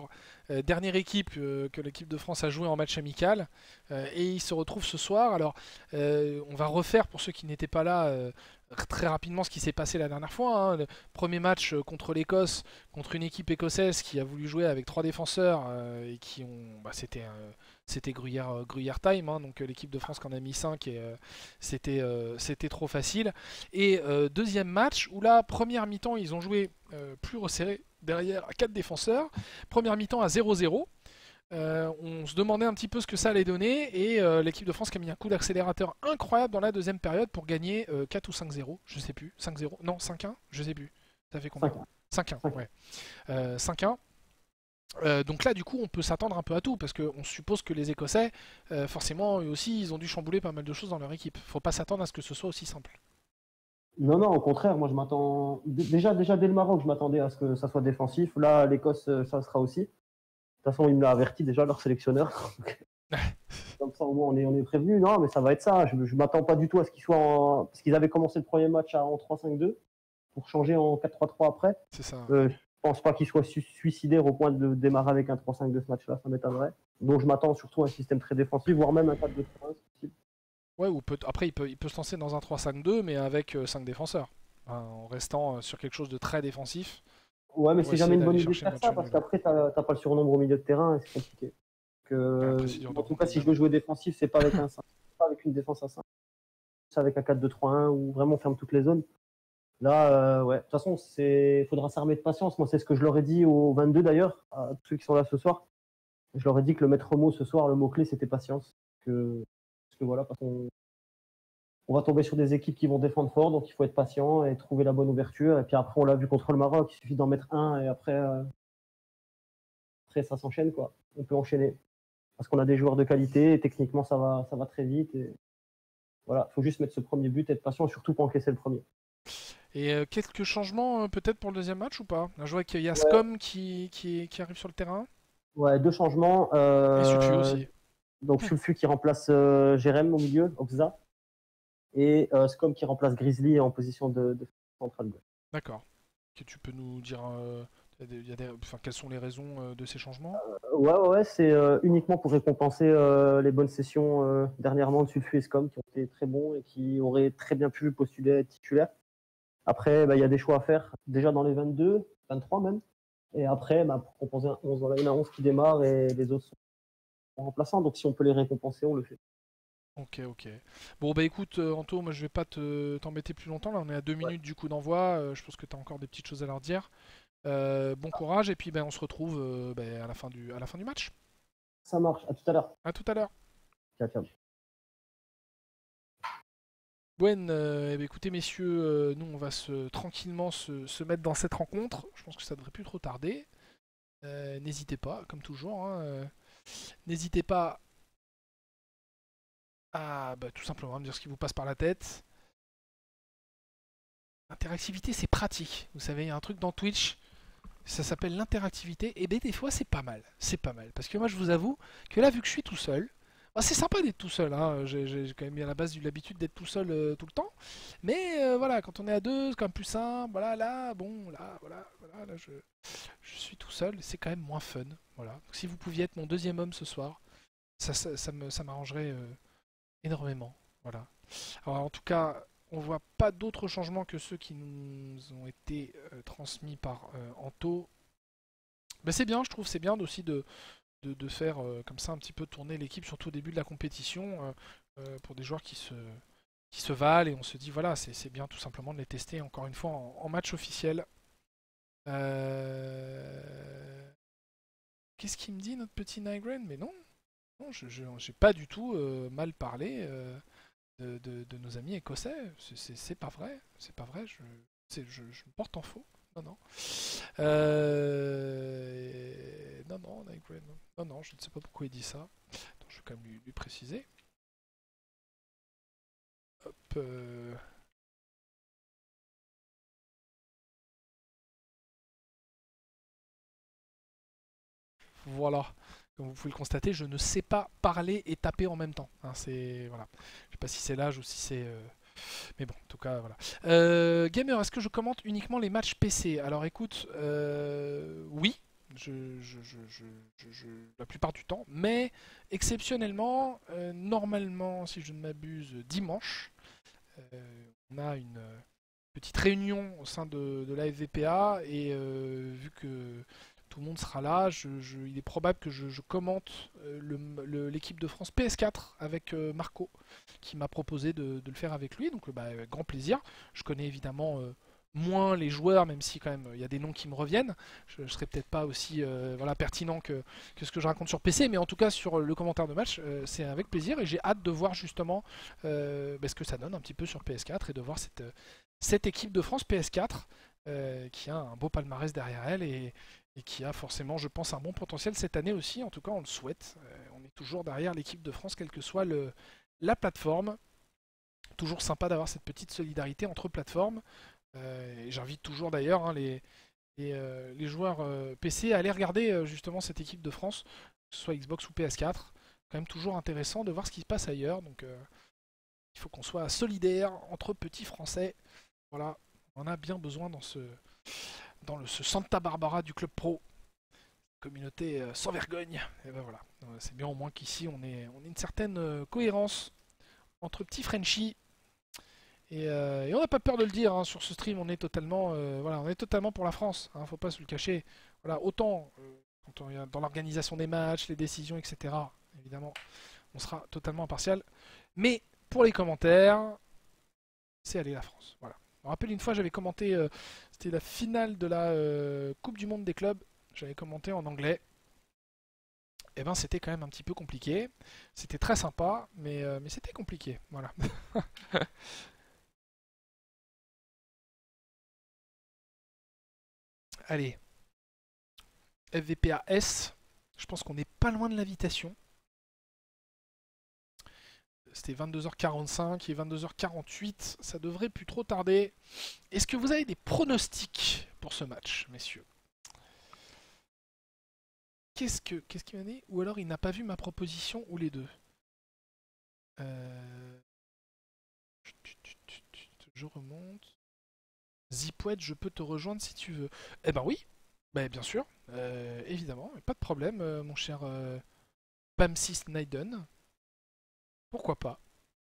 dernière équipe que l'équipe de France a joué en match amical. Et ils se retrouvent ce soir. Alors, on va refaire pour ceux qui n'étaient pas là très rapidement ce qui s'est passé la dernière fois. Hein. Le premier match contre l'Écosse, contre une équipe écossaise qui a voulu jouer avec 3 défenseurs et qui ont. Bah, c'était Gruyère time, hein, donc l'équipe de France qui en a mis 5 et c'était trop facile. Et deuxième match où là, première mi-temps, ils ont joué plus resserré derrière à 4 défenseurs. Première mi-temps à 0-0. On se demandait un petit peu ce que ça allait donner et l'équipe de France qui a mis un coup d'accélérateur incroyable dans la deuxième période pour gagner 4 ou 5-0, je sais plus, 5-0, non 5-1, je sais plus. Ça fait combien? 5-1, ouais. 5-1. Donc là, du coup, on peut s'attendre un peu à tout parce qu'on suppose que les Écossais, forcément, eux aussi, ils ont dû chambouler pas mal de choses dans leur équipe. Faut pas s'attendre à ce que ce soit aussi simple. Non, non, au contraire, moi je m'attends. Déjà dès le Maroc, je m'attendais à ce que ça soit défensif. Là, l'Écosse, ça sera aussi. De toute façon, il me l'a averti déjà, leur sélectionneur. Comme ça, au moins, on est prévenu. Non, mais ça va être ça. Je ne m'attends pas du tout à ce qu'ils soient en. Parce qu'ils avaient commencé le premier match en 3-5-2 pour changer en 4-3-3 après. C'est ça. Je pense pas qu'ils soient suicidaires au point de démarrer avec un 3-5-2 ce match-là, ça m'étonnerait. Donc je m'attends surtout à un système très défensif, voire même un 4-2-3-1, c'est possible. Ouais, ou après, il peut se lancer dans un 3-5-2, mais avec 5 défenseurs. Hein, en restant sur quelque chose de très défensif. Ouais, mais Pour c'est jamais essayer une bonne d'aller idée de chercher le faire match ça, parce nul. qu'après, t'as pas le surnombre au milieu de terrain et c'est compliqué. Après, c'est dur de En tout cas, si je comprendre. veux jouer défensif, c'est pas avec un 5, pas avec une défense à 5, c'est avec un 4-2-3-1 où vraiment on ferme toutes les zones. Là, ouais, de toute façon, il faudra s'armer de patience. Moi, c'est ce que je leur ai dit aux 22 d'ailleurs, à tous ceux qui sont là ce soir. Je leur ai dit que le maître mot ce soir, le mot-clé, c'était patience. Parce que voilà, parce qu'on on va tomber sur des équipes qui vont défendre fort, donc il faut être patient et trouver la bonne ouverture. Et puis après, on l'a vu contre le Maroc, il suffit d'en mettre un et après ça s'enchaîne, quoi. On peut enchaîner. Parce qu'on a des joueurs de qualité et techniquement, ça va très vite. Et voilà, il faut juste mettre ce premier but, être patient, surtout pour encaisser le premier. Et quelques changements peut-être pour le deuxième match ou pas? Je vois qu'il y a Ouais, Scum qui arrive sur le terrain. ouais, deux changements. Et Sulfu aussi. Donc Sulfu qui remplace Jérém au milieu, Oxa, et Scum qui remplace Grizzly en position de centrale gauche. D'accord. Que tu peux nous dire enfin, quelles sont les raisons de ces changements? Ouais, c'est uniquement pour récompenser les bonnes sessions dernièrement de Sulfu et Scum qui ont été très bons et qui auraient très bien pu postuler à être titulaires. Après, bah, il y a des choix à faire déjà dans les 22, 23 même. Et après, bah, pour composer un 11, voilà, il y en a 11 qui démarrent et les autres sont remplaçants. Donc si on peut les récompenser, on le fait. Ok, ok. Bon, bah écoute, Anto, moi je vais pas t'embêter plus longtemps. Là, on est à 2 Ouais, minutes du coup d'envoi. Je pense que tu as encore des petites choses à leur dire. Bon courage, et puis ben, on se retrouve à la fin du match. ça marche. À tout à l'heure. À tout à l'heure. Ciao, ciao. Gwen, eh ben, écoutez messieurs, nous on va tranquillement se mettre dans cette rencontre. Je pense que ça devrait plus trop tarder. N'hésitez pas, comme toujours, hein, n'hésitez pas à tout simplement me dire ce qui vous passe par la tête. L'interactivité c'est pratique. Vous savez, il y a un truc dans Twitch, ça s'appelle l'interactivité, et ben des fois c'est pas mal. C'est pas mal. Parce que moi je vous avoue que là, vu que je suis tout seul, bah, c'est sympa d'être tout seul, hein. J'ai quand même eu à la base eu l'habitude d'être tout seul tout le temps. Mais voilà, quand on est à deux, c'est quand même plus simple. Voilà, là, bon, là, voilà, là, je suis tout seul, c'est quand même moins fun. Voilà. Donc, si vous pouviez être mon deuxième homme ce soir, ça m'arrangerait énormément. Voilà. Alors, en tout cas, on voit pas d'autres changements que ceux qui nous ont été transmis par Anto. Ben, c'est bien, je trouve, c'est bien aussi de faire comme ça un petit peu tourner l'équipe, surtout au début de la compétition, pour des joueurs qui se valent, et on se dit voilà, c'est bien tout simplement de les tester encore une fois en match officiel. Qu'est-ce qu'il me dit notre petit Nygren? Mais non, non, j'ai pas du tout mal parlé de nos amis écossais. C'est pas vrai, c'est pas vrai. Je me porte en faux. Non, non. Non, non, Nygren. Non, non, je ne sais pas pourquoi il dit ça. Attends, je vais quand même lui préciser. Hop. Voilà. Comme vous pouvez le constater, je ne sais pas parler et taper en même temps. Hein, c'est voilà. Je sais pas si c'est l'âge ou si c'est. Mais bon, en tout cas, voilà. Gamer, est-ce que je commente uniquement les matchs PC? Alors écoute, oui. La plupart du temps. Mais exceptionnellement, normalement, si je ne m'abuse, dimanche, on a une petite réunion au sein de la FVPA et vu que tout le monde sera là, il est probable que je commente l'équipe de France PS4 avec Marco qui m'a proposé de le faire avec lui, donc avec grand plaisir. Je connais évidemment moins les joueurs, même si quand même il y a des noms qui me reviennent. Je ne serai peut-être pas aussi pertinent que ce que je raconte sur PC, mais en tout cas sur le commentaire de match, c'est avec plaisir et j'ai hâte de voir justement ce que ça donne un petit peu sur PS4 et de voir cette équipe de France PS4 qui a un beau palmarès derrière elle et qui a forcément, je pense, un bon potentiel cette année aussi. En tout cas, on le souhaite. On est toujours derrière l'équipe de France, quelle que soit la plateforme. Toujours sympa d'avoir cette petite solidarité entre plateformes. Et j'invite toujours d'ailleurs les joueurs PC à aller regarder justement cette équipe de France, que ce soit Xbox ou PS4. Quand même toujours intéressant de voir ce qui se passe ailleurs. Donc il faut qu'on soit solidaires entre petits Français. Voilà, on en a bien besoin dans ce Santa Barbara du club pro. Communauté sans vergogne. Et ben voilà, c'est bien au moins qu'ici on ait une certaine cohérence entre petits Frenchies. Et on n'a pas peur de le dire sur ce stream, on est totalement pour la France, faut pas se le cacher. Voilà, autant quand on est dans l'organisation des matchs, les décisions, etc. Évidemment, on sera totalement impartial. Mais pour les commentaires, c'est aller la France. Voilà. Je me rappelle une fois, j'avais commenté, c'était la finale de la Coupe du Monde des clubs. J'avais commenté en anglais. Et ben, c'était quand même un petit peu compliqué. C'était très sympa, mais c'était compliqué. Voilà. Allez, FVPAS, je pense qu'on n'est pas loin de l'invitation. C'était 22h45 et 22h48, ça devrait plus trop tarder. Est-ce que vous avez des pronostics pour ce match, messieurs? Qu'est-ce qu'il m'a dit? Ou alors il n'a pas vu ma proposition ou les deux. Je remonte. Zipwed, je peux te rejoindre si tu veux. Eh ben oui, bien sûr, évidemment, pas de problème, mon cher Pamsis Naiden. Pourquoi pas?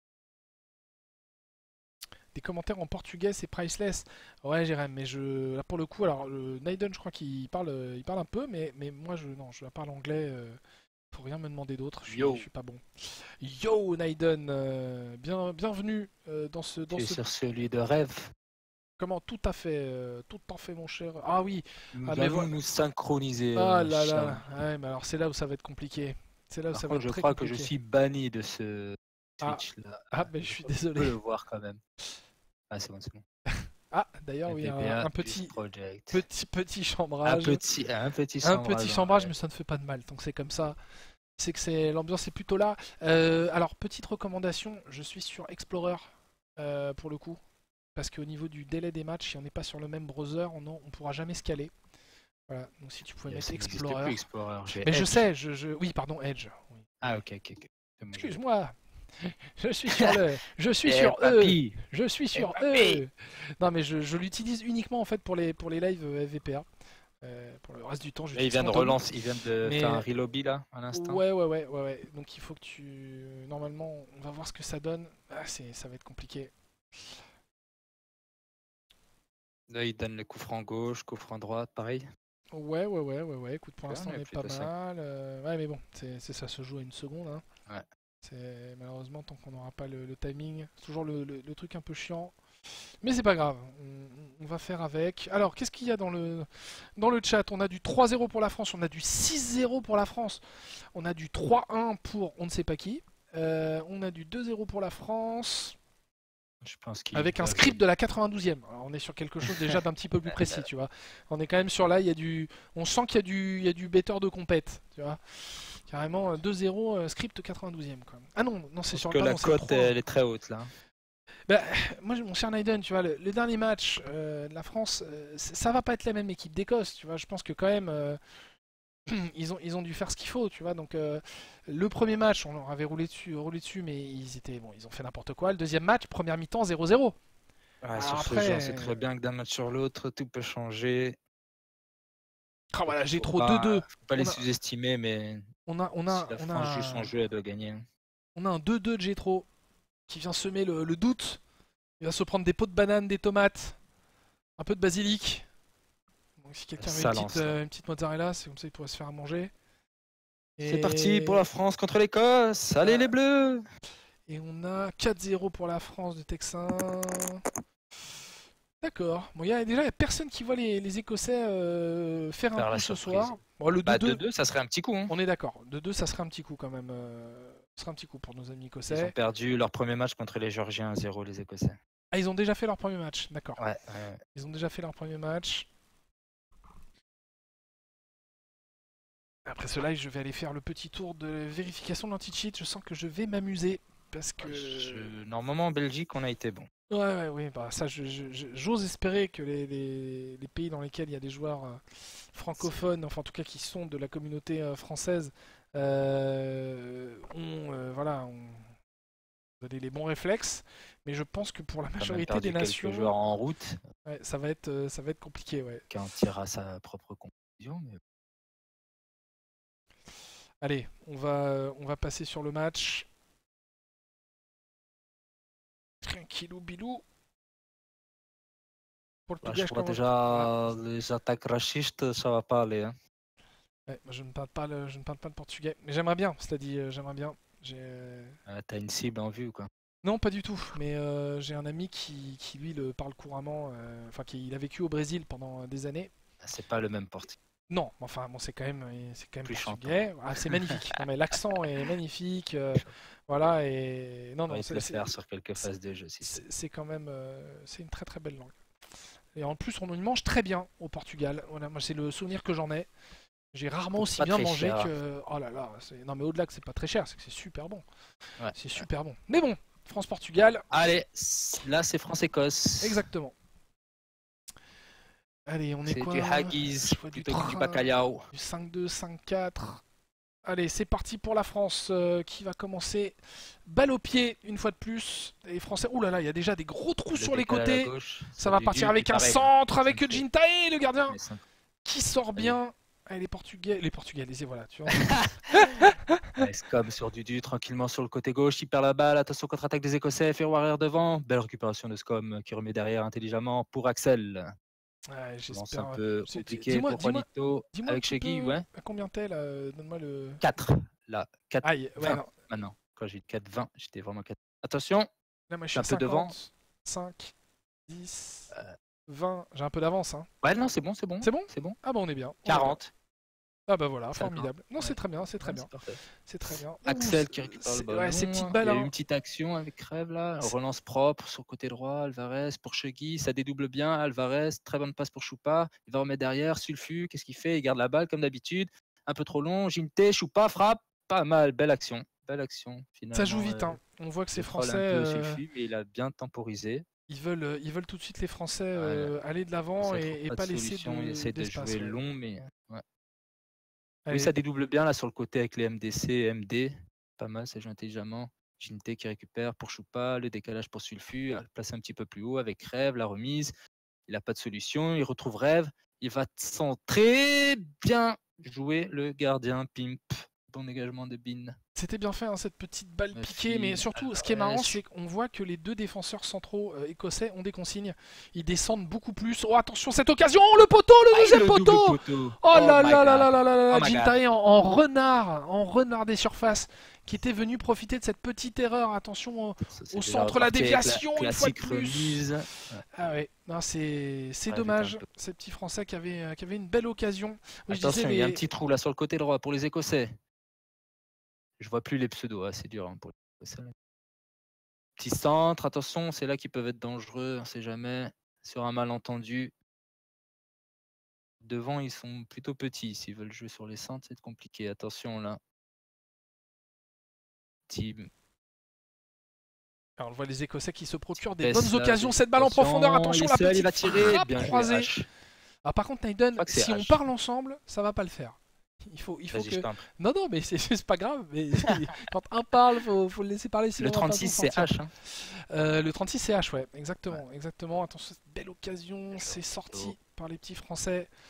Des commentaires en portugais, c'est priceless. Ouais, Jérém, mais là pour le coup, alors Naiden, je crois qu'il parle un peu, mais moi non, je parle anglais. Faut rien me demander d'autre. Je suis pas bon. Yo Naiden, bienvenue dans ce. Sur celui de rêve. Comment? Tout à fait, mon cher. Ah oui. Nous allons nous synchroniser. Ah là là. Ouais, mais alors c'est là où ça va être compliqué. C'est là où ça va être je très crois compliqué. que je suis banni de ce Twitch là. Ah, mais je suis désolé. On peut le voir quand même. Ah, c'est bon, c'est bon. Ah, d'ailleurs, oui, un petit chambrage. Un petit chambrage, mais ça ne fait pas de mal. Donc c'est comme ça. C'est que l'ambiance est plutôt là. Alors, petite recommandation, je suis sur Explorer pour le coup. Parce qu'au niveau du délai des matchs, si on n'est pas sur le même browser, on ne pourra jamais se caler. Voilà, donc si tu pouvais mettre Explorer. Mais Edge. je sais, oui, pardon, Edge. Oui. Ah, ok. Excuse-moi. Je suis sur je suis sur eux. Je suis sur eux. Non, mais je l'utilise uniquement en fait pour les lives FVPA. Pour le reste du temps, il vient de relancer, il vient de faire un relobby là, à l'instant. Ouais. Donc il faut que normalement, on va voir ce que ça donne. Ça va être compliqué. Là, il donne le coup franc gauche, coup franc droite, pareil. Ouais. Écoute, pour l'instant, on est pas mal. Ouais, mais bon, ça se joue à une seconde. Hein. Ouais. C'est malheureusement tant qu'on n'aura pas le timing, c'est toujours le truc un peu chiant. Mais c'est pas grave, on va faire avec. Alors, qu'est-ce qu'il y a dans le chat? On a du 3-0 pour la France, on a du 6-0 pour la France, on a du 3-1 pour on ne sait pas qui, on a du 2-0 pour la France. Je pense avec un script de la 92e. Alors, on est sur quelque chose déjà d'un petit peu plus précis, tu vois. On est quand même sur là, on sent qu'il y a du better de compète, tu vois. Carrément 2-0 script 92e quoi. Ah non, c'est sur que la cote elle est très haute là. Moi mon cher Naiden, tu vois, le dernier match de la France, ça va pas être la même équipe d'Écosse, tu vois. Je pense que quand même ils ont dû faire ce qu'il faut, tu vois. Donc le premier match, on leur avait roulé dessus, mais ils ont fait n'importe quoi. Le deuxième match, première mi-temps 0-0. Sur ce genre, c'est très bien que d'un match sur l'autre, tout peut changer. Ah voilà, j'ai trop Faut 2-2. pas les On a- sous-estimer, mais On a, on si a, la on France joue son a, jeu, elle doit gagner, hein. on a un 2-2 de Jetro qui vient semer le doute. Il va se prendre des pots de banane, des tomates, un peu de basilic. Donc, si quelqu'un veut Ça lance, là. une petite mozzarella, c'est comme ça il pourrait se faire à manger. C'est parti pour la France contre l'Écosse. Allez les Bleus! Et on a 4-0 pour la France de Texan. D'accord. Bon, déjà, il n'y a personne qui voit les Écossais faire Faire un la coup ce surprise. soir. Bon, le 2-2, Bah 2-2, ça serait un petit coup, hein. on est d'accord. 2-2, ça serait un petit coup quand même. Ce serait un petit coup pour nos amis Ils ont écossais. perdu leur premier match contre les Géorgiens 1-0, les Écossais. Ah, ils ont déjà fait leur premier match, d'accord. Ouais. Ils ont déjà fait leur premier match. Après ce live, je vais aller faire le petit tour de vérification de l'anti-cheat. Je sens que je vais m'amuser parce que... Normalement, en Belgique, on a été bon. Ouais, bah ça, j'ose espérer que les pays dans lesquels il y a des joueurs francophones, enfin en tout cas qui sont de la communauté française, ont donné les bons réflexes. Mais je pense que pour la On a même majorité perdu des quelques nations, joueurs en route, ouais, ça va être compliqué, ouais. qui en tirera sa propre conclusion. Mais... Allez, on va passer sur le match. Tranquillou bilou. Là, Portugais, je crois commence- déjà les attaques racistes, ça va pas aller, hein. Ouais, moi, je ne parle pas le portugais, mais j'aimerais bien. C'est-à-dire, j'aimerais bien. T'as une cible en vue, quoi. Non, pas du tout. Mais j'ai un ami qui lui le parle couramment. Enfin, il a vécu au Brésil pendant des années. C'est pas le même portugais. Non, enfin bon, c'est quand même Plus portugais. Ah, c'est magnifique. Non, mais l'accent est magnifique. Voilà et non, Il peut le c'est faire sur quelques phases de jeu. Si c'est quand même c'est une très très belle langue. Et en plus, on y mange très bien au Portugal. Voilà, moi c'est le souvenir que j'en ai. J'ai rarement aussi Pas bien très mangé cher. que. Oh là là, non mais au-delà que c'est pas très cher, c'est que c'est super bon. Ouais. C'est super bon. Mais bon, France-Portugal. Allez, là c'est France-Écosse. Exactement. Allez, on est C'est quoi? du haggis Je vois plutôt que du bacalhau. Du 5-2, 5-4. Allez, c'est parti pour la France qui va commencer. Balle au pied, une fois de plus. Les Français. Ouh là là, il y a déjà des gros trous sur les décalage à côtés. gauche, Ça va du partir Duc, avec un pareil. centre, avec Cinq- Gintae, le gardien, mais cinq- qui sort bien. Allez, les Portugais, les voilà, tu vois. Ouais, Scum sur Dudu, tranquillement sur le côté gauche, il perd la balle, attention contre-attaque des Écossais, Ferro arrière devant, belle récupération de Scum qui remet derrière intelligemment pour Axel. Ouais, Lance un j'espère. peu C'est- compliqué dis-moi- pour dis-moi- Juanito Dis-moi un avec petit Shaggy, peu ouais. à combien t'es là, donne-moi le. 4, là, 4, Aïe, ouais, 20 non. maintenant. Quand j'ai eu 4, 20, j'étais vraiment 4. Attention, Là, moi je suis un à peu devant. 50, 5, 10, 20. J'ai un peu d'avance, hein. Ouais, non, c'est bon, c'est bon. C'est bon? C'est bon. Ah bah on est bien. On est 40. Ah bah voilà, Ça va. formidable. Non, c'est Ouais. très bien, c'est très Ouais, bien. c'est parfait. C'est très bien. Axel Ouh, qui récupère le c'est- ballon. Ouais, ces petites Il balles, y a eu hein. une petite action avec Crève là. C'est- Relance propre sur le côté droit. Alvarez pour Chegui. Ça dédouble bien. Alvarez, très bonne passe pour Choupa. Il va remettre derrière. Sulfu, qu'est-ce qu'il fait? Il garde la balle comme d'habitude. Un peu trop long. Ginte, Choupa frappe. Pas mal. Belle action. Belle action. Finalement, Ça joue vite, hein. On voit que ces il frôle Français, un peu Sulfu, mais il a bien temporisé. ils veulent tout de suite les Français Ouais. aller de l'avant Ça et trouve pas de laisser solution. Il essaie de d'espace. jouer Ouais. long, mais ouais. Allez, Oui, ça dédouble bien là sur le côté avec les MDC, MD. Pas mal, ça joue intelligemment. Ginte qui récupère pour Choupa, le décalage pour Sulfu, place un petit peu plus haut avec Rêve, la remise. Il n'a pas de solution, il retrouve Rêve. Il va centrer, bien joué le gardien Pimp. Bon dégagement de Bin. C'était bien fait, hein, cette petite balle Ma piquée, fille, mais surtout, ce qui est marrant, Alvarez. c'est qu'on voit que les deux défenseurs centraux écossais ont des consignes. Ils descendent beaucoup plus. Oh, attention, cette occasion, le poteau, le deuxième Le double poteau. poteau. Oh là my là là God. là là là là, Oh my Gintae en renard des surfaces, qui était venu profiter de cette petite erreur. Attention Ça, c'est au déjà centre, la reparti avec déviation, une fois de classique plus. remise. Ah ouais, non, c'est Ouais, dommage, vite un peu. ces petits Français qui avaient une belle occasion. Oui, je Attention, disais, il y a un petit trou là sur le côté droit pour les Écossais. Je vois plus les pseudos, c'est dur hein, pour les Écossais. Petit centre, attention, c'est là qu'ils peuvent être dangereux, on sait jamais. Sur un malentendu. Devant, ils sont plutôt petits. S'ils veulent jouer sur les centres, c'est compliqué. Attention là. Team. Alors, on voit les Écossais qui se procurent des Laisse bonnes là, occasions. Cette balle en profondeur, attention, la il petite va tirer, frappe bien joué, croisée. H. Ah, par contre, Naiden, crois que c'est si on H. parle ensemble, ça va pas le faire. Il faut Vas-y, que. je t'en prie. Non, non, mais c'est pas grave. Mais quand un parle, faut le laisser parler. Sinon Le on va pas 36, s'en c'est sortir. H. Hein. Le 36, c'est H, ouais, exactement. Exactement. Attention, cette belle occasion, c'est sorti par les petits Français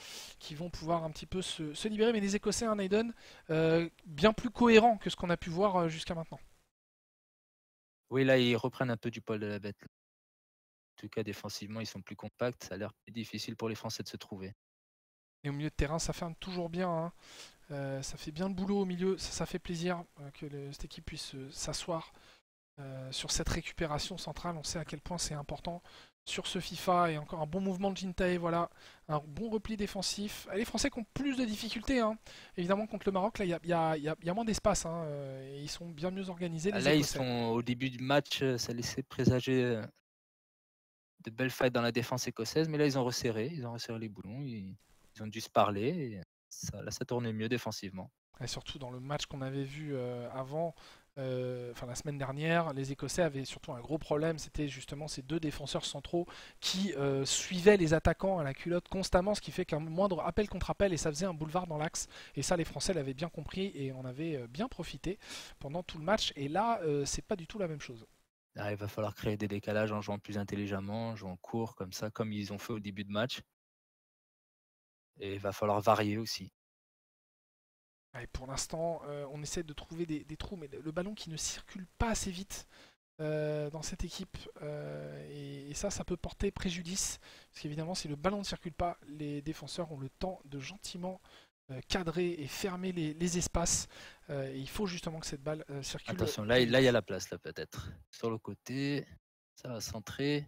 qui vont pouvoir un petit peu se libérer. Mais les Écossais, hein, Naiden, bien plus cohérents que ce qu'on a pu voir jusqu'à maintenant. Oui, là, ils reprennent un peu du poil de la bête. En tout cas, défensivement, ils sont plus compacts. Ça a l'air plus difficile pour les Français de se trouver. Et au milieu de terrain, ça ferme toujours bien. Hein. Ça fait bien le boulot au milieu. Ça fait plaisir que cette équipe puisse s'asseoir sur cette récupération centrale. On sait à quel point c'est important sur ce FIFA. Et encore un bon mouvement de Gintae. Voilà, un bon repli défensif. Les Français qui ont plus de difficultés. Hein. Évidemment, contre le Maroc, là, il y a moins d'espace. Hein. Et ils sont bien mieux organisés. Les Là, ils Écossais. sont au début du match. Ça laissait présager de belles fights dans la défense écossaise. Mais là, ils ont resserré les boulons. Ils ont dû se parler. Et là, ça tourne mieux défensivement. Et surtout dans le match qu'on avait vu avant, la semaine dernière, les Écossais avaient surtout un gros problème, c'était justement ces deux défenseurs centraux qui suivaient les attaquants à la culotte constamment, ce qui fait qu'un moindre appel contre appel et ça faisait un boulevard dans l'axe. Et ça, les Français l'avaient bien compris et en avaient bien profité pendant tout le match. Et là, c'est pas du tout la même chose. Là, il va falloir créer des décalages en jouant plus intelligemment, en jouant court comme ça, comme ils ont fait au début de match. Et il va falloir varier aussi. Et pour l'instant, on essaie de trouver des trous, mais le ballon qui ne circule pas assez vite dans cette équipe, et ça peut porter préjudice, parce qu'évidemment, si le ballon ne circule pas, les défenseurs ont le temps de gentiment cadrer et fermer les espaces. Et il faut justement que cette balle circule. Attention, là, il y a la place, là, peut-être. Sur le côté, ça va centrer.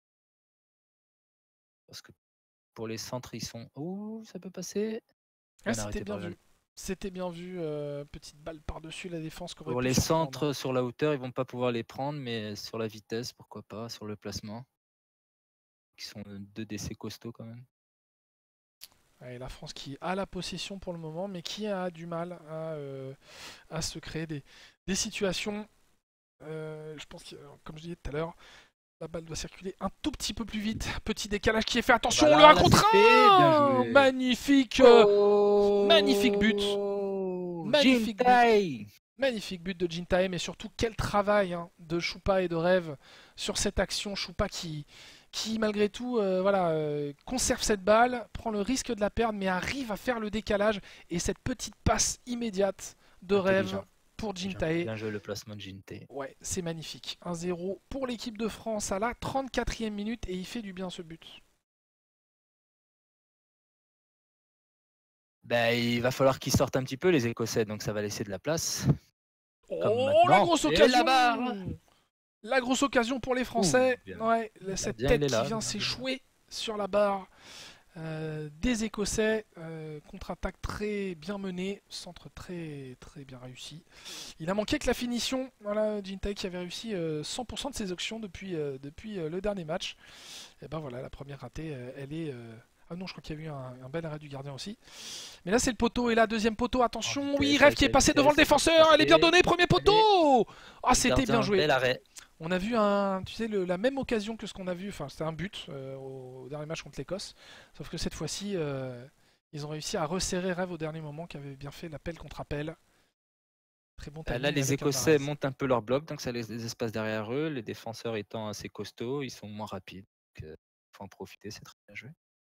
Parce que pour les centres, ils sont... Oh, ça peut passer. C'était bien vu. C'était bien vu, petite balle par-dessus la défense. Pour les centres sur la hauteur, ils vont pas pouvoir les prendre, mais sur la vitesse, pourquoi pas, sur le placement. Qui sont deux décès costauds quand même. Et la France qui a la possession pour le moment, mais qui a du mal à se créer des situations. Je pense que, comme je disais tout à l'heure, la balle doit circuler un tout petit peu plus vite. Petit décalage qui est fait. Attention, le 1 contre 1 magnifique, magnifique but. Magnifique but de Gintae, mais surtout quel travail de Choupa et de Rêve sur cette action. Choupa qui malgré tout conserve cette balle, prend le risque de la perdre, mais arrive à faire le décalage. Et cette petite passe immédiate de Rêve pour Gintae. Bien joué le placement de Gintae. Ouais, c'est magnifique. 1-0 pour l'équipe de France à la 34e minute et il fait du bien ce but. Il va falloir qu'ils sortent un petit peu les Écossais, donc ça va laisser de la place. Oh, la grosse occasion! La grosse occasion pour les Français. Cette tête qui vient s'échouer sur la barre des Écossais. Contre-attaque très bien menée, centre très très bien réussi. Il a manqué que la finition. Voilà, Gintae qui avait réussi 100% de ses actions depuis le dernier match. Et ben voilà, la première ratée, elle est... Ah non, je crois qu'il y a eu un bel arrêt du gardien aussi. Mais là, c'est le poteau. Et là, deuxième poteau. Attention, oui, Rêve qui est passé devant le défenseur. Elle est bien donnée. Premier poteau. Ah, c'était bien joué. On a vu la même occasion que ce qu'on a vu. Enfin, c'était un but au dernier match contre l'Écosse. Sauf que cette fois-ci, ils ont réussi à resserrer Rêve au dernier moment, qui avait bien fait l'appel contre appel. Très bon timing. Là, les Écossais montent un peu leur bloc, donc ça laisse des espaces derrière eux. Les défenseurs étant assez costauds, ils sont moins rapides. Donc, faut en profiter, c'est très bien joué.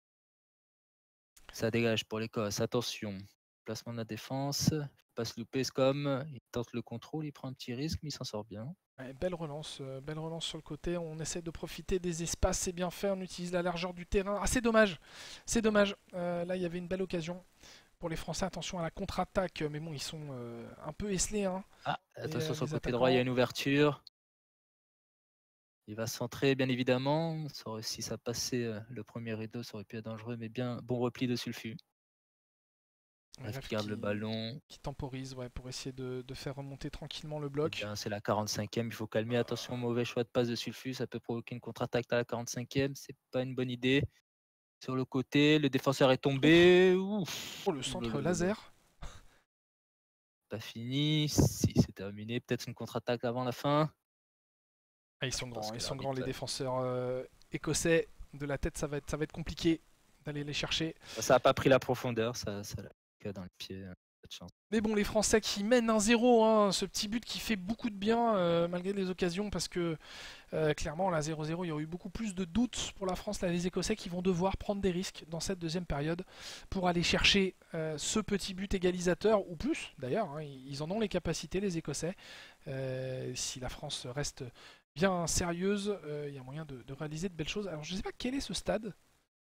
Ça dégage pour l'Écosse. Attention, placement de la défense. Faut pas se louper, Scom. Il tente le contrôle, il prend un petit risque, mais il s'en sort bien. Ouais, belle relance sur le côté. On essaie de profiter des espaces, c'est bien fait. On utilise la largeur du terrain. Ah, c'est dommage. C'est dommage. Là, il y avait une belle occasion pour les Français. Attention à la contre-attaque, mais bon, ils sont un peu esselés. Hein. Ah, attention sur le côté droit, il y a une ouverture. Il va centrer, bien évidemment. Si ça passait le premier rideau, ça aurait pu être dangereux, mais bien bon repli de Sulfu. Rêve qui garde le ballon. Qui temporise pour essayer de faire remonter tranquillement le bloc. C'est la 45e, il faut calmer. Attention, mauvais choix de passe de Sulfu. Ça peut provoquer une contre-attaque à la 45e. C'est pas une bonne idée. Sur le côté, le défenseur est tombé. Ouf. Oh, le centre laser. Pas fini. Si, c'est terminé. Peut-être une contre-attaque avant la fin. Ah, ils sont grands les défenseurs écossais. De la tête, ça va être compliqué d'aller les chercher. Ça n'a pas pris la profondeur, ça l'a dans le pied. Pas de chance. Mais bon, les Français qui mènent 1-0, hein, ce petit but qui fait beaucoup de bien malgré les occasions, parce que clairement, là 0-0, il y aurait eu beaucoup plus de doutes pour la France. Là, les Écossais qui vont devoir prendre des risques dans cette deuxième période pour aller chercher ce petit but égalisateur, ou plus d'ailleurs, hein, ils en ont les capacités, les Écossais. Si la France reste bien sérieuse, il y a moyen de réaliser de belles choses. Alors, je ne sais pas quel est ce stade,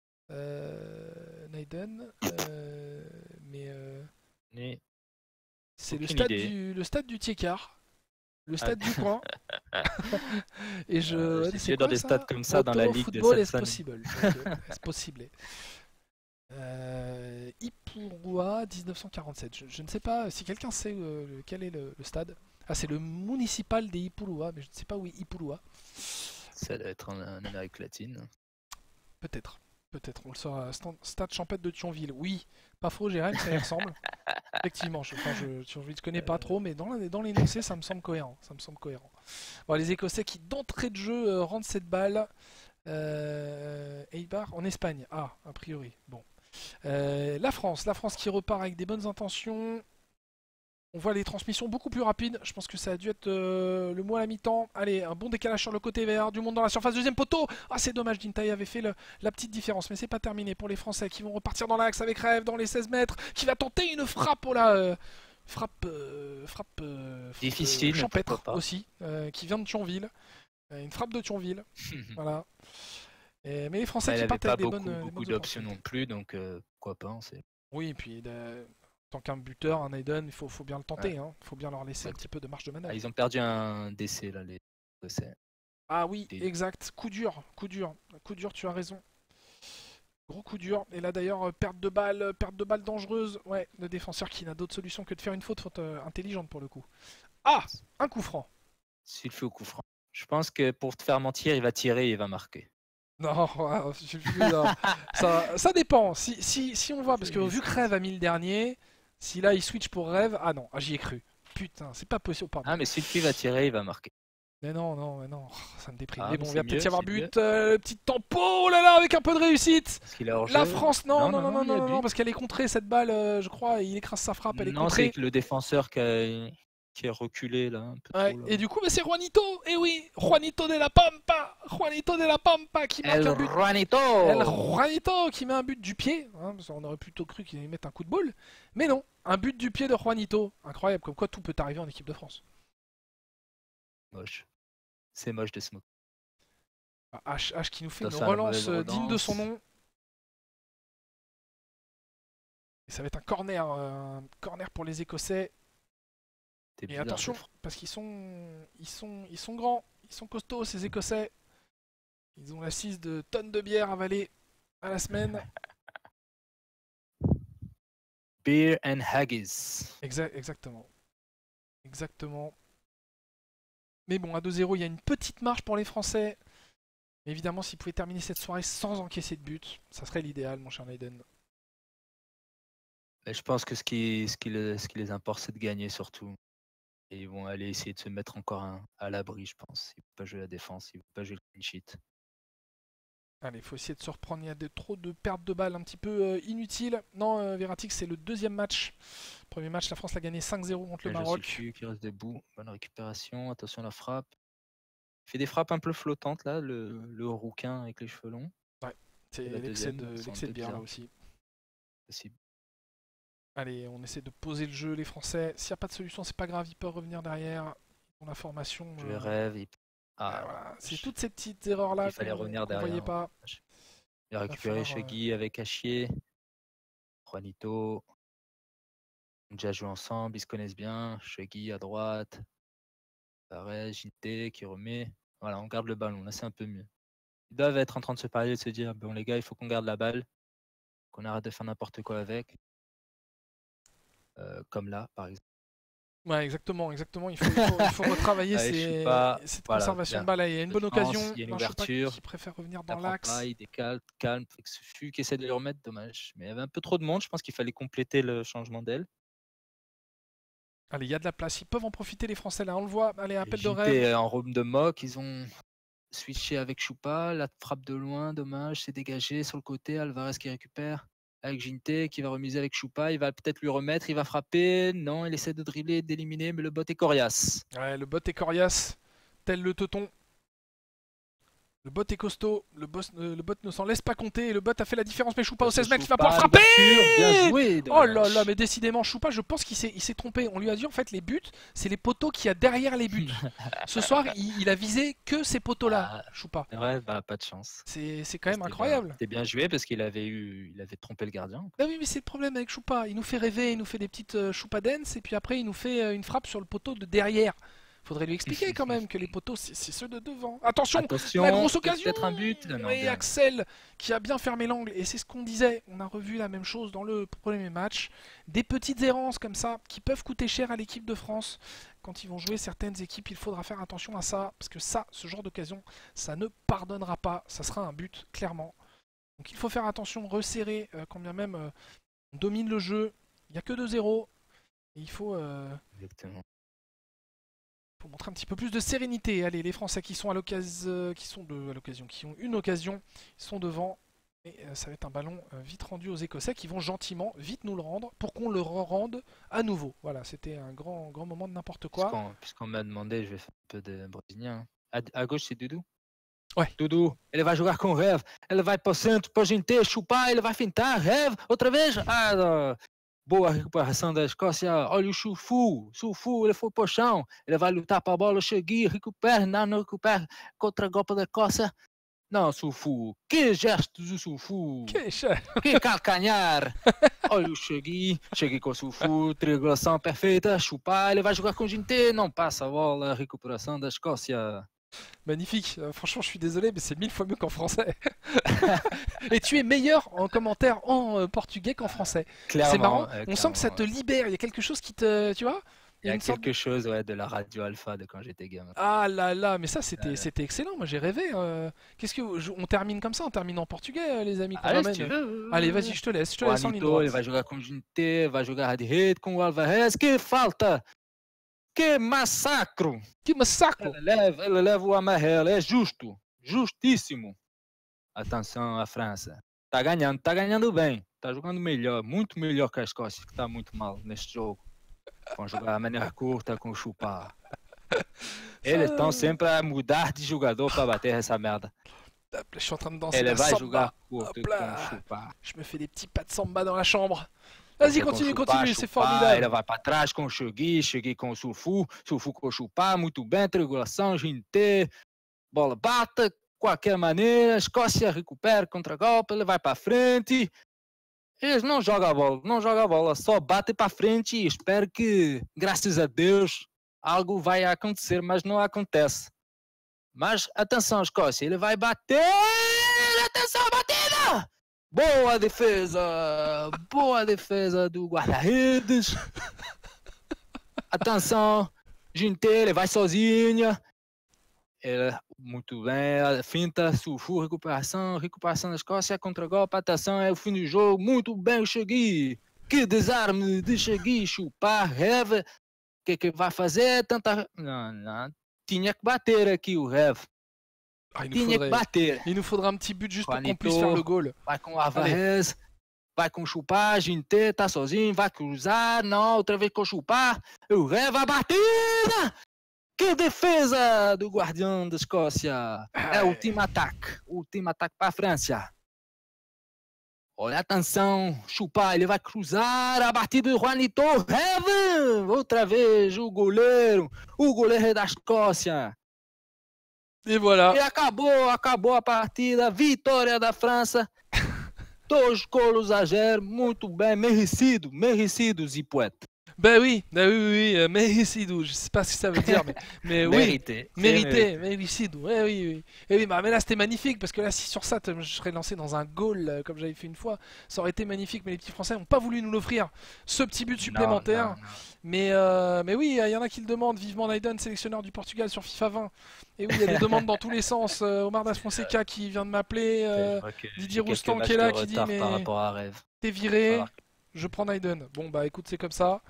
Naiden, mais Mais c'est le aucune stade idée. le stade du Tiécar, le Ah, stade du coin. Et j'ai c'est joué dans quoi des ça? stades comme ça dans la Moto ligue de football est Satsang. possible. Ok, est possible. Ipurua 1947. Je ne sais pas si quelqu'un sait quel est le stade. Ah, c'est le municipal des Ipurua, mais je ne sais pas où est Ipurua. Ça doit être en Amérique latine. Peut-être. Peut-être. On le saura. Stade champêtre de Thionville. Oui, pas faux, Jérém, ça y ressemble. Effectivement, Thionville, je connais pas trop, mais dans l'énoncé, ça me semble cohérent. Ça me semble cohérent. Bon, les Écossais qui, d'entrée de jeu, rendent cette balle. Eibar en Espagne. Ah, a priori. Bon. La France qui repart avec des bonnes intentions. On voit les transmissions beaucoup plus rapides. Je pense que ça a dû être le mot à la mi-temps. Allez, un bon décalage sur le côté vert, du monde dans la surface. Deuxième poteau. Ah, c'est dommage, Dintai avait fait la petite différence. Mais c'est pas terminé pour les Français qui vont repartir dans l'axe avec Rêve dans les 16 mètres. Qui va tenter une frappe. Oh là, frappe Difficile, mais pourquoi champêtre pas. aussi. Qui vient de Thionville. Une frappe de Thionville. Voilà. Mais les Français Bah, il qui avait partent pas avec des beaucoup bonnes d'options opportunités. non plus, donc pourquoi pas. Oui, et puis en tant qu'un buteur, un Aiden, il faut bien le tenter. Ouais. Hein. Il faut bien leur laisser un petit peu de marge de Ah, manœuvre. ils ont perdu un décès là, les Écossais. Ah oui, Et- exact. Coup dur, tu as raison. Gros coup dur. Et là d'ailleurs, perte de balle dangereuse. Ouais, le défenseur qui n'a d'autre solution que de faire une faute intelligente pour le coup. Ah, un coup franc. S'il fait au coup franc. Je pense que pour te faire mentir, il va tirer et il va marquer. Non, non, ça dépend. Si on voit, parce que vu que Rêve a mis le dernier, si là il switch pour Rêve, ah non, j'y ai cru. Putain, c'est pas possible, pardon. Ah, mais s'il va tirer, il va marquer. Mais non, oh, ça me déprime. Ah, Mais mais bon, il c'est va peut-être mieux, y avoir c'est mieux. but. Petit tempo, oh là là, avec un peu de réussite. Est-ce qu'il est hors La jeu? France, Non, non, il y a but. parce qu'elle est contrée cette balle, je crois, et il écrase sa frappe, elle est Non, c'est contrée. que le défenseur qui est reculé là, un peu Ouais, trop là. et du coup, bah, c'est Juanito, et oui, Juanito de la Pampa qui marque un but. Juanito! El Juanito qui met un but du pied, hein, parce qu'on aurait plutôt cru qu'il allait mettre un coup de boule, mais non, un but du pied de Juanito. Incroyable, comme quoi tout peut arriver en équipe de France. Moche. C'est moche de se moquer. H qui nous fait Ça une fait la relance mauvaise digne de son relance. nom. Et ça va être un corner pour les Écossais. T'es Et bizarre, attention, ce parce qu'ils sont grands, ils sont costauds ces Écossais. Ils ont l'assise de tonnes de bière avalées à la semaine. Beer and haggis. Exactement. Mais bon, à 2-0, il y a une petite marge pour les Français. Mais évidemment, s'ils pouvaient terminer cette soirée sans encaisser de but, ça serait l'idéal, mon cher Naiden. Mais je pense que ce qui les importe, c'est de gagner surtout. Et ils vont aller essayer de se mettre encore à l'abri, je pense. Ils ne vont pas jouer la défense, ils ne vont pas jouer le clean sheet. Allez, il faut essayer de se reprendre. Il y a trop de pertes de balles un petit peu inutiles. Non, Verratti, c'est le deuxième match. Premier match, la France l'a gagné 5-0 contre le Maroc. Qui reste debout. Bonne récupération. Attention à la frappe. Il fait des frappes un peu flottantes là, le rouquin avec les cheveux longs. Ouais, c'est Et la l'excès deuxième, de sans bière bizarre. là aussi. Possible. Allez, on essaie de poser le jeu, les Français. S'il n'y a pas de solution, c'est pas grave, ils peuvent revenir derrière. Dans la formation. Je rêve. Voilà. C'est toutes ces petites erreurs là il fallait revenir qu'on voyait derrière. pas. Il a récupéré Shaggy avec Hachier. Juanito. Ils ont déjà joué ensemble, ils se connaissent bien. Shaggy à droite. Pareil, JT qui remet. Voilà, on garde le ballon, là c'est un peu mieux. Ils doivent être en train de se parler, de se dire bon les gars, il faut qu'on garde la balle, qu'on arrête de faire n'importe quoi avec. Comme là, par exemple. Ouais, exactement. Il faut retravailler cette conservation de balle. Il y a une bonne occasion. Il y a une ouverture. Qui préfère revenir dans l'axe. Il décale, calme. Fufu qui essaie de le remettre, dommage. Mais il y avait un peu trop de monde. Je pense qu'il fallait compléter le changement d'aile. Allez, il y a de la place. Ils peuvent en profiter, les Français. Là, on le voit. Allez, appel de JT rêve. en robe de moque. Ils ont switché avec Choupa. La frappe de loin, dommage. C'est dégagé sur le côté. Alvarez qui récupère. avec Ginté qui va remiser avec Choupa. Il va peut-être lui remettre, il va frapper. Non, il essaie de dribbler, d'éliminer, mais le bot est coriace. Ouais, le bot est coriace, tel le teuton. Le bot est costaud, le bot ne s'en laisse pas compter et le bot a fait la différence. Mais Choupa au 16 mètres, il va pouvoir frapper. Bien joué. Oh là là, mais décidément, Choupa, je pense qu'il s'est trompé. On lui a dit en fait les buts, c'est les poteaux qu'il y a derrière les buts. Ce soir, il a visé que ces poteaux-là, Choupa. Ouais, bah pas de chance. C'est quand même incroyable. C'était bien joué parce qu'il avait trompé le gardien. Bah oui, mais c'est le problème avec Choupa. Il nous fait rêver, il nous fait des petites Choupa dance et puis après il nous fait une frappe sur le poteau de derrière. Faudrait lui expliquer quand même que les poteaux c'est ceux de devant. Attention, la grosse occasion. Peut-être un but. Non, et Axel qui a bien fermé l'angle. Et c'est ce qu'on disait. On a revu la même chose dans le premier match. Des petites errances comme ça qui peuvent coûter cher à l'équipe de France. Quand ils vont jouer certaines équipes, il faudra faire attention à ça. Parce que ça, ce genre d'occasion, ça ne pardonnera pas. Ça sera un but, clairement. Donc il faut faire attention, resserrer. Quand bien même on domine le jeu. Il n'y a que 2-0. Et il faut... Exactement. Pour montrer un petit peu plus de sérénité. Allez, les Français qui sont à l'occasion, qui ont une occasion, ils sont devant. Et ça va être un ballon vite rendu aux Écossais qui vont gentiment vite nous le rendre pour qu'on le rende à nouveau. Voilà, c'était un grand moment de n'importe quoi. Puisqu'on m'a demandé, je vais faire un peu de brésilien. À gauche, c'est Dudu. Ouais. Dudu, ele vai jogar com o Rev. Ele vai para o centro, para a gente chupar, ele vai fintar. Rev, outra vez. Boa recuperação da Escócia. Olha o Sufu, ele foi pro chão. Ele vai lutar para a bola. Cheguei, recupera, não recupera. Contra-golpe da Escócia. Não, Sufu. Que gestos do Sufu. Que calcanhar. Olha o cheguei com o Sufu. Triangulação perfeita. Chupar, ele vai jogar com o Ginté. Não passa a bola. Recuperação da Escócia. Magnifique, franchement je suis désolé mais c'est 1000 fois mieux qu'en français. Et tu es meilleur en commentaire en portugais qu'en français. C'est marrant, on sent que ça te libère, il y a quelque chose qui te... Tu vois, il y a quelque chose de la radio alpha de quand j'étais gamin. Ah là là, mais ça c'était excellent, moi j'ai rêvé. Qu'est-ce que on termine comme ça, on termine en portugais les amis. Allez, si tu veux. Allez, vas-y, je te laisse en ligne droite. Ele vai jogar com o Ginté, vai jogar de rede com o Alvarez, que falta! Que massacro! Que massacre! Ele leva o amarelo, é justo, justíssimo. Atenção à França. Tá ganhando bem, tá jogando melhor, muito melhor que a Escócia, que tá muito mal neste jogo. Vão jogar a maneira curta com o Chupar. Eles estão sempre a mudar de jogador para bater essa merda. Je suis en train de danser la samba. Je me fais des petits pas de samba dans la chambre. Vas-y, continue, c'est formidable. Ele vai para trás com o Cheguei com o Sufu com o Chupar, muito bem, triangulação, Ginté, bola bate, qualquer maneira, Escócia recupera, contra-golpe, ele vai para frente. Eles não jogam a bola, só bate para frente e espero que, graças a Deus, algo vai acontecer, mas não acontece. Mas atenção, Escócia, ele vai bater, atenção, batida! Boa defesa do guarda-redes. Atenção, Ginté, ele vai sozinho. Ele, muito bem, finta, Sufu, recuperação da Escócia, contra-golpe, atenção, é o fim do jogo, muito bem o Cheguei. Que desarme de Cheguei, Chupar, Rev. O que vai fazer? Não, tinha que bater aqui o Rev. Il nous faudra un petit but juste pour qu'on puisse faire le goal. Vai com o Alvarez, vai com o Chupar, Ginté, tá sozinho, vai cruzar, não, outra vez com o Chupar, o Rev, a batida! Que defesa do guardião da Escócia! É o último ataque para a França. Olha, atenção, Chupar, ele vai cruzar, a batida do Juanito, Rev! Outra vez o goleiro da Escócia. E voilà. E acabou a partida, vitória da França, 2-0, muito bem, merecido, Zipouette. Ben oui, merecido, je sais pas ce que ça veut dire, mais oui, mérité, merecido, oui. Et oui, mais là c'était magnifique, parce que là si sur ça je serais lancé dans un goal comme j'avais fait une fois, ça aurait été magnifique, mais les petits Français n'ont pas voulu nous l'offrir, ce petit but supplémentaire. Non. Mais oui, il y en a qui le demandent, vivement Naiden, sélectionneur du Portugal sur FIFA 20. Et oui, il y a des demandes dans tous les sens, Omar Das Fonseca qui vient de m'appeler, Didier Roustan qui est là, qui dit mais t'es viré. Je prends Naiden. Bon bah écoute, c'est comme ça.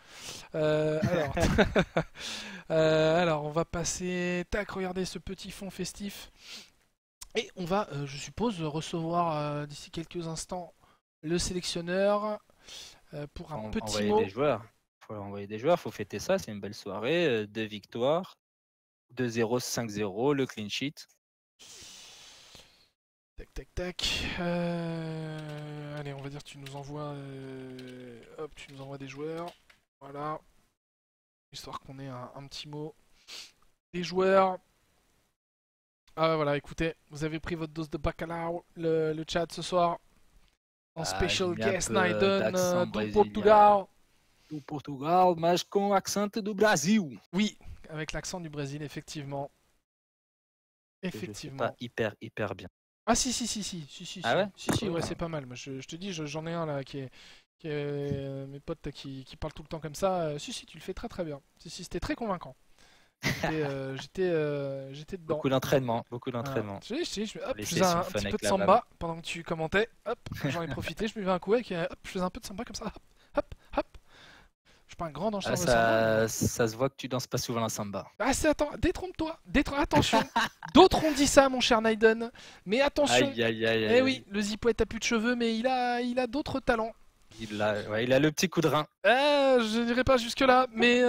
Alors on va passer. Tac, regardez ce petit fond festif. Et on va, je suppose, recevoir d'ici quelques instants le sélectionneur pour un petit Envoyer mot. des joueurs. Faut envoyer des joueurs, faut fêter ça. C'est une belle soirée. 2 victoires, 2-0, 5-0, le clean sheet. Tac, tac, tac. Allez, on va dire que tu nous envoies, hop, tu nous envoies des joueurs. Voilà. Histoire qu'on ait un petit mot. Les joueurs. Ah voilà, écoutez, vous avez pris votre dose de bacalao, le chat ce soir. En special j'ai mis un guest peu Naiden d'accent do brésilien. Portugal. Do Portugal, mas com accent do Brasil. Oui, avec l'accent du Brésil, effectivement. Que je fais Effectivement. pas hyper bien. Ah si, Ah ouais ouais, Cool. c'est pas mal. Moi, je te dis, j'en ai un là qui est mes potes là, qui parlent tout le temps comme ça. Si, tu le fais très bien. Si, c'était très convaincant. J'étais dedans. Beaucoup d'entraînement. Hop, Les je faisais un sessions fun petit peu avec de la samba pendant que tu commentais. Hop, j'en ai profité, je buvais un coup avec, hop, je faisais un peu de samba comme ça. Hop, hop, hop. Je suis pas un grand danseur de samba. Ça se voit que tu danses pas souvent la samba. Ah, attends, détrompe-toi, attention. D'autres ont dit ça, mon cher Naiden, mais attention. Aïe. Eh oui, le Zipouette a plus de cheveux, mais il a d'autres talents. Il a le petit coup de rein. Je n'irai pas jusque là, mais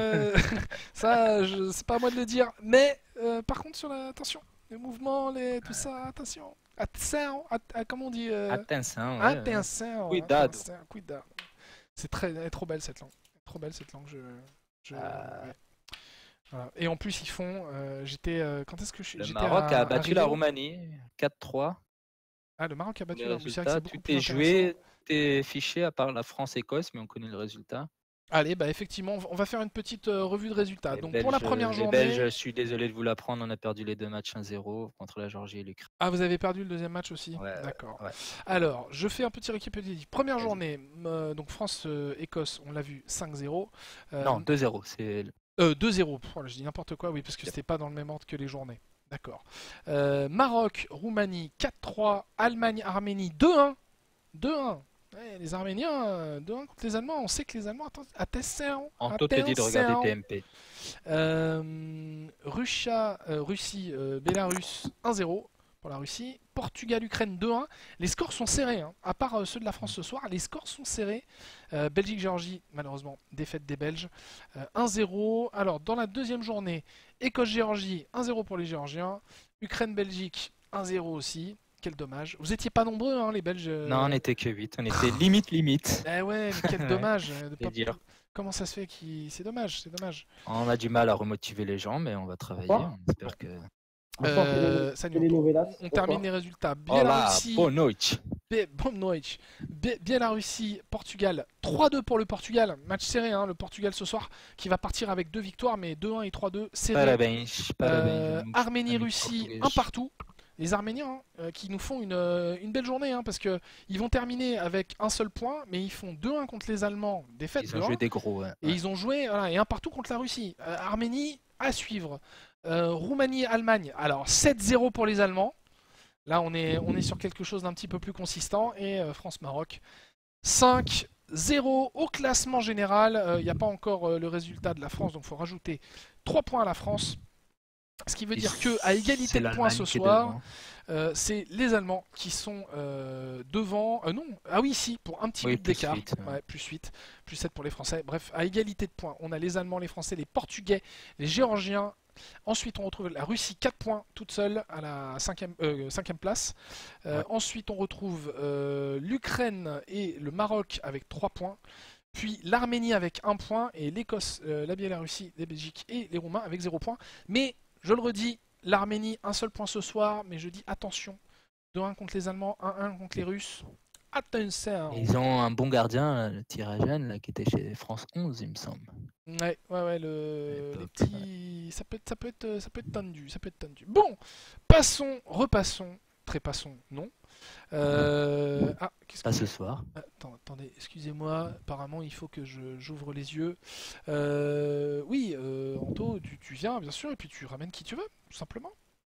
ça, c'est pas à moi de le dire. Mais par contre, attention, les mouvements, tout ça, attention. Comment on dit Attention. Attention. Cuidado. Cuidado. C'est elle est trop belle cette langue. Trop belle cette langue. Ouais. Voilà. Et en plus, ils font. Quand est-ce que Le j'étais Maroc a battu la Rio. Roumanie 4-3. Ah, le Maroc a battu Le la Roumanie. résultat, tout est joué, tout est fiché à part la France-Écosse, mais on connaît le résultat. Allez, bah effectivement, on va faire une petite revue de résultats. Les Donc Belges, pour la première journée. Les Belges, je suis désolé de vous l'apprendre, on a perdu les 2 matchs 1-0 contre la Géorgie et l'Ukraine. Ah, vous avez perdu le deuxième match aussi? Ouais, d'accord. ouais. Alors, je fais un petit récapitulatif. Première Vas-y. journée, donc France-Écosse, on l'a vu 5-0. Non, 2-0. C'est 2-0. Voilà, je dis n'importe quoi, oui, parce que c'était pas dans le même ordre que les journées. D'accord. Maroc-Roumanie 4-3. Allemagne-Arménie 2-1. 2-1. Ouais, les Arméniens 2-1 contre les Allemands. On sait que les Allemands, attention. Anto te dit de regarder TMP. Russie, Bélarus 1-0 pour la Russie. Portugal-Ukraine 2-1. Les scores sont serrés, hein. À part ceux de la France ce soir, les scores sont serrés. Belgique-Géorgie, malheureusement, défaite des Belges. 1-0. Alors, dans la deuxième journée, Écosse-Géorgie 1-0 pour les Géorgiens. Ukraine-Belgique 1-0 aussi. Quel dommage. Vous étiez pas nombreux, hein, les Belges. Non, on était que 8. On était limite. Eh ouais, mais quel dommage. C'est dur. Comment ça se fait C'est dommage, c'est dommage. On a du mal à remotiver les gens, mais on va travailler. Quoi On espère que. On termine les résultats. Hola, Biélorussie, boa noite. Biélorussie, Portugal, 3-2 pour le Portugal. Match serré, hein, le Portugal ce soir, qui va partir avec 2 victoires, mais 2-1 et 3-2, serré. Parabéns. Arménie-Russie, un partout. Les Arméniens qui nous font une belle journée, hein, parce qu'ils vont terminer avec un seul point, mais ils font 2-1 contre les Allemands, défaite Ils ont joué des gros. Ouais. et ils ont joué voilà, et un partout contre la Russie. Arménie à suivre. Roumanie-Allemagne, alors 7-0 pour les Allemands. Là, on est sur quelque chose d'un petit peu plus consistant. Et France-Maroc, 5-0 au classement général. Il n'y a pas encore le résultat de la France, donc il faut rajouter 3 points à la France. Ce qui veut dire qu'à égalité de points ce soir, c'est les Allemands qui sont devant. Non, ah oui, si, pour un petit but d'écart. Ouais, plus 8, plus 7 pour les Français. Bref, à égalité de points, on a les Allemands, les Français, les Portugais, les Géorgiens. Ensuite, on retrouve la Russie 4 points toute seule à la 5e place. Ensuite, on retrouve l'Ukraine et le Maroc avec 3 points. Puis l'Arménie avec 1 point. Et l'Écosse, la Biélorussie, la Belgique et les Roumains avec 0 point. Mais, je le redis, l'Arménie, un seul point ce soir. Mais je dis attention. 2-1 contre les Allemands, 1-1 contre les Russes. Attention. Ils ont un bon gardien, le Tirajan, là, qui était chez France 11, il me semble. Ouais, les petits, ça peut être tendu, Bon, trépassons, non. Pas ce soir. Attendez, excusez-moi, apparemment il faut que j'ouvre les yeux. Oui, Anto, tu viens bien sûr, et puis tu ramènes qui tu veux, tout simplement.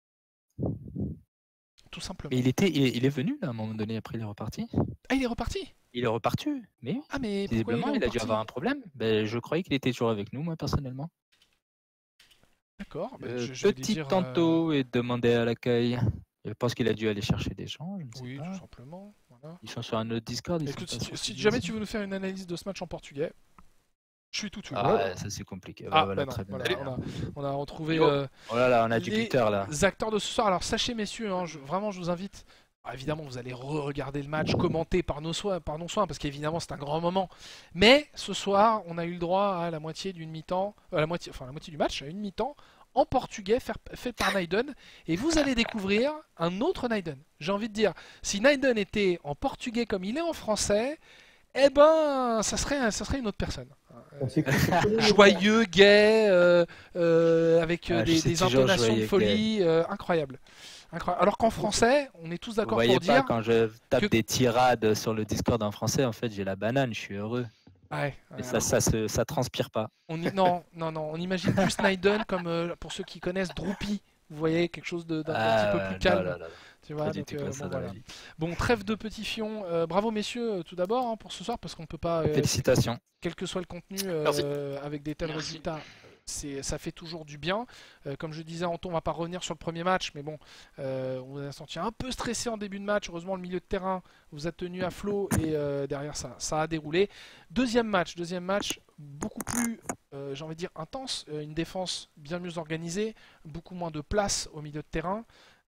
Mais il est venu là, à un moment donné, après il est reparti. Ah, il est reparti? Il est reparti, mais visiblement il a dû avoir un problème. Je croyais qu'il était toujours avec nous, moi personnellement. D'accord. Petit Tanto est demandé à l'accueil. Je pense qu'il a dû aller chercher des gens, je ne sais Oui, pas. tout simplement. Voilà. Ils sont sur un autre Discord. Écoute, si jamais tu veux nous faire une analyse de ce match en portugais, je suis tout oui. Ah, ça c'est compliqué. Ah, Voilà, non, très bien. voilà, on a retrouvé Oh là là, on a du les buteur là. acteurs de ce soir. Alors sachez messieurs, hein, vraiment je vous invite. Évidemment, vous allez re-regarder le match, commenté par nos soins, parce qu'évidemment c'est un grand moment. Mais ce soir, on a eu le droit à la moitié d'une mi-temps, la moitié du match, à une mi-temps en portugais fait par Naiden, et vous allez découvrir un autre Naiden. J'ai envie de dire, si Naiden était en portugais comme il est en français, eh ben, ça serait une autre personne. Joyeux, gai, avec des intonations joyeux, de folie, incroyable. Alors qu'en français, on est tous Vous d'accord voyez pour pas, dire quand je tape que- des tirades sur le Discord en français, en fait, j'ai la banane, je suis heureux. Ouais, Et alors, ça transpire pas. non, on imagine plus Naiden comme, pour ceux qui connaissent, Droopy. Vous voyez, quelque chose d'un petit peu plus calme. Non. Tu vois, Pas du donc, tout comme ça bon, dans la voilà. vie. Bon, trêve de petits fions. Bravo messieurs, tout d'abord, hein, pour ce soir, parce qu'on peut pas, Félicitations. quel que soit le contenu, avec des tels résultats, ça fait toujours du bien. Comme je disais, Anton, on va pas revenir sur le premier match, mais bon, on vous a senti un peu stressé en début de match. Heureusement, le milieu de terrain vous a tenu à flot et derrière ça a déroulé. Deuxième match, beaucoup plus, j'ai envie de dire, intense. Une défense bien mieux organisée, beaucoup moins de place au milieu de terrain.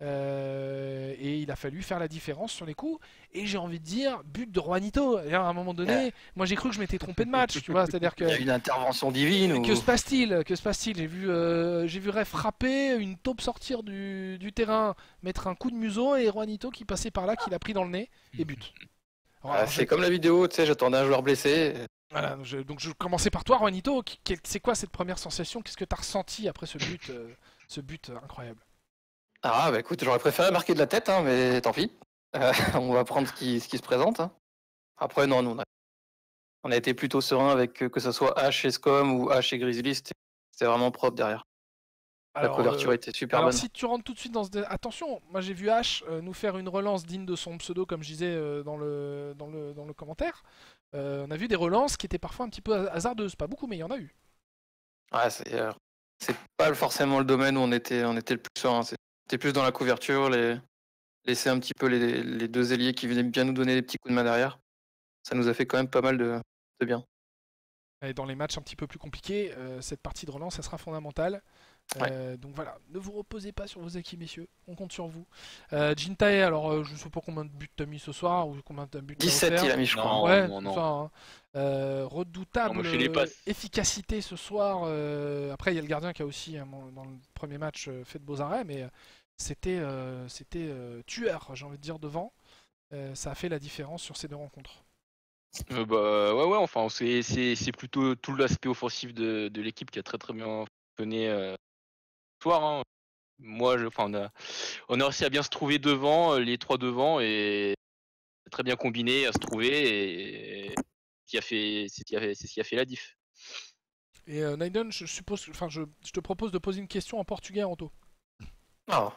Et il a fallu faire la différence sur les coups. Et j'ai envie de dire, but de Juanito. Et à un moment donné, moi j'ai cru que je m'étais trompé de match. Tu vois, c'est-à-dire que. Il y a une intervention divine. Que se passe-t-il? J'ai vu Ray frapper, une taupe sortir du terrain, mettre un coup de museau et Juanito qui passait par là, qui l'a pris dans le nez et but. C'est comme la vidéo, tu sais, j'attendais un joueur blessé. Voilà, donc je commençais par toi, Juanito. C'est quoi cette première sensation? Qu'est-ce que tu as ressenti après ce but incroyable? Ah bah écoute, j'aurais préféré marquer de la tête, hein, mais tant pis. On va prendre ce qui se présente. Hein. Après, non, nous, on a été plutôt serein avec que ce soit H et Scom ou H et Grizzly, c'était vraiment propre derrière. La couverture était super bonne. Alors si tu rentres tout de suite dans ce... Attention, moi j'ai vu H nous faire une relance digne de son pseudo, comme je disais dans le commentaire. On a vu des relances qui étaient parfois un petit peu hasardeuses, pas beaucoup, mais il y en a eu. Ouais, c'est pas forcément le domaine où on était le plus serein. C'était plus dans la couverture, laisser un petit peu les deux ailiers qui venaient bien nous donner des petits coups de main derrière. Ça nous a fait quand même pas mal de bien. Et dans les matchs un petit peu plus compliqués, cette partie de relance, ça sera fondamentale. Ouais. Donc voilà, ne vous reposez pas sur vos acquis, messieurs. On compte sur vous. Jintae, alors je sais pas combien de buts t'as mis ce soir ou combien de buts t'as 17 offert. il a mis, je crois. Non, Ouais, non. ça, hein. Redoutable moi, je les passe. efficacité ce soir. Après, il y a le gardien qui a aussi, dans le premier match, fait de beaux arrêts, mais c'était tueur, j'ai envie de dire, devant. Ça a fait la différence sur ces deux rencontres. Ouais, enfin, c'est plutôt tout l'aspect offensif de l'équipe qui a très très bien fonctionné ce soir. Hein. Moi, on a réussi à bien se trouver devant, les trois devant, et très bien combiné à se trouver, et c'est ce qui a fait la diff. Et Naiden, je te propose de poser une question en portugais, Anto. Ah,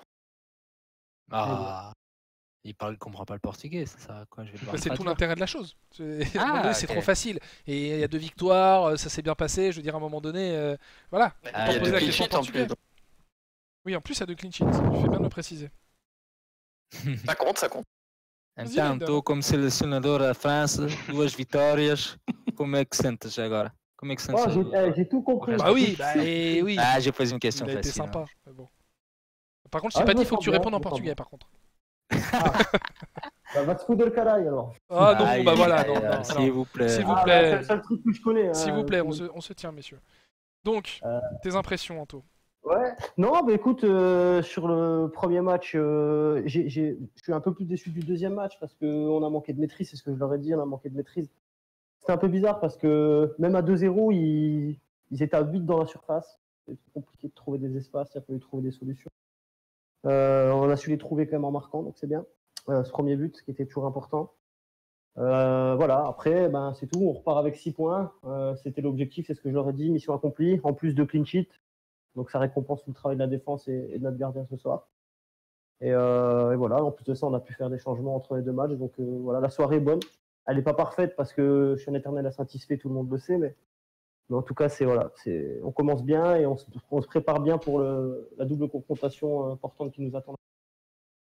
Il comprend pas le portugais, ça quoi, je vais devoir C'est tout traduire. l'intérêt de la chose. C'est ok. trop facile. Et il y a 2 victoires, ça s'est bien passé. Je veux dire, à un moment donné, voilà. il y Ah, a poser deux la clean question en sheets en portugais. plus. Oui, en plus, il y a 2 clean sheets. Tu fais bien de le préciser. Ça compte, ça compte. Então, estou como selecionador da França, 2 vitórias. Como é que sentes agora? Como é que sentes? J'ai tout compris. Bah oui, oui. Ah, j'ai posé une question Il a été facile. sympa. Hein. Mais bon. Par contre, je t'ai Ah, pas je dit, me il faut que sens tu bien, répondes en je me sens portugais, bien. par contre. Bah, va te foutre le carail alors. Ah non, Aïe, bah voilà. aïe, Non, aïe, non, s'il vous plaît. S'il vous Ah, plaît. bah, c'est le seul truc que je connais. S'il vous plaît, on je- se tient, messieurs. Donc, tes impressions, Anto. Ouais. Non, bah écoute, sur le premier match, je suis un peu plus déçu du deuxième match parce qu'on a manqué de maîtrise, c'est ce que je leur ai dit, on a manqué de maîtrise. C'était un peu bizarre parce que même à 2-0, ils étaient à 8 dans la surface. C'était compliqué de trouver des espaces, il a fallu trouver des solutions. On a su les trouver quand même en marquant, donc c'est bien. Ce premier but, qui était toujours important. Voilà, après, ben, c'est tout, on repart avec 6 points. C'était l'objectif, c'est ce que je leur ai dit, mission accomplie, en plus de clean sheet. Donc ça récompense tout le travail de la défense et de notre gardien ce soir. Et voilà, en plus de ça, on a pu faire des changements entre les deux matchs. Donc voilà, la soirée est bonne. Elle n'est pas parfaite parce que je suis un éternel insatisfait, tout le monde le sait, mais en tout cas, on commence bien et on se prépare bien pour la double confrontation importante qui nous attend.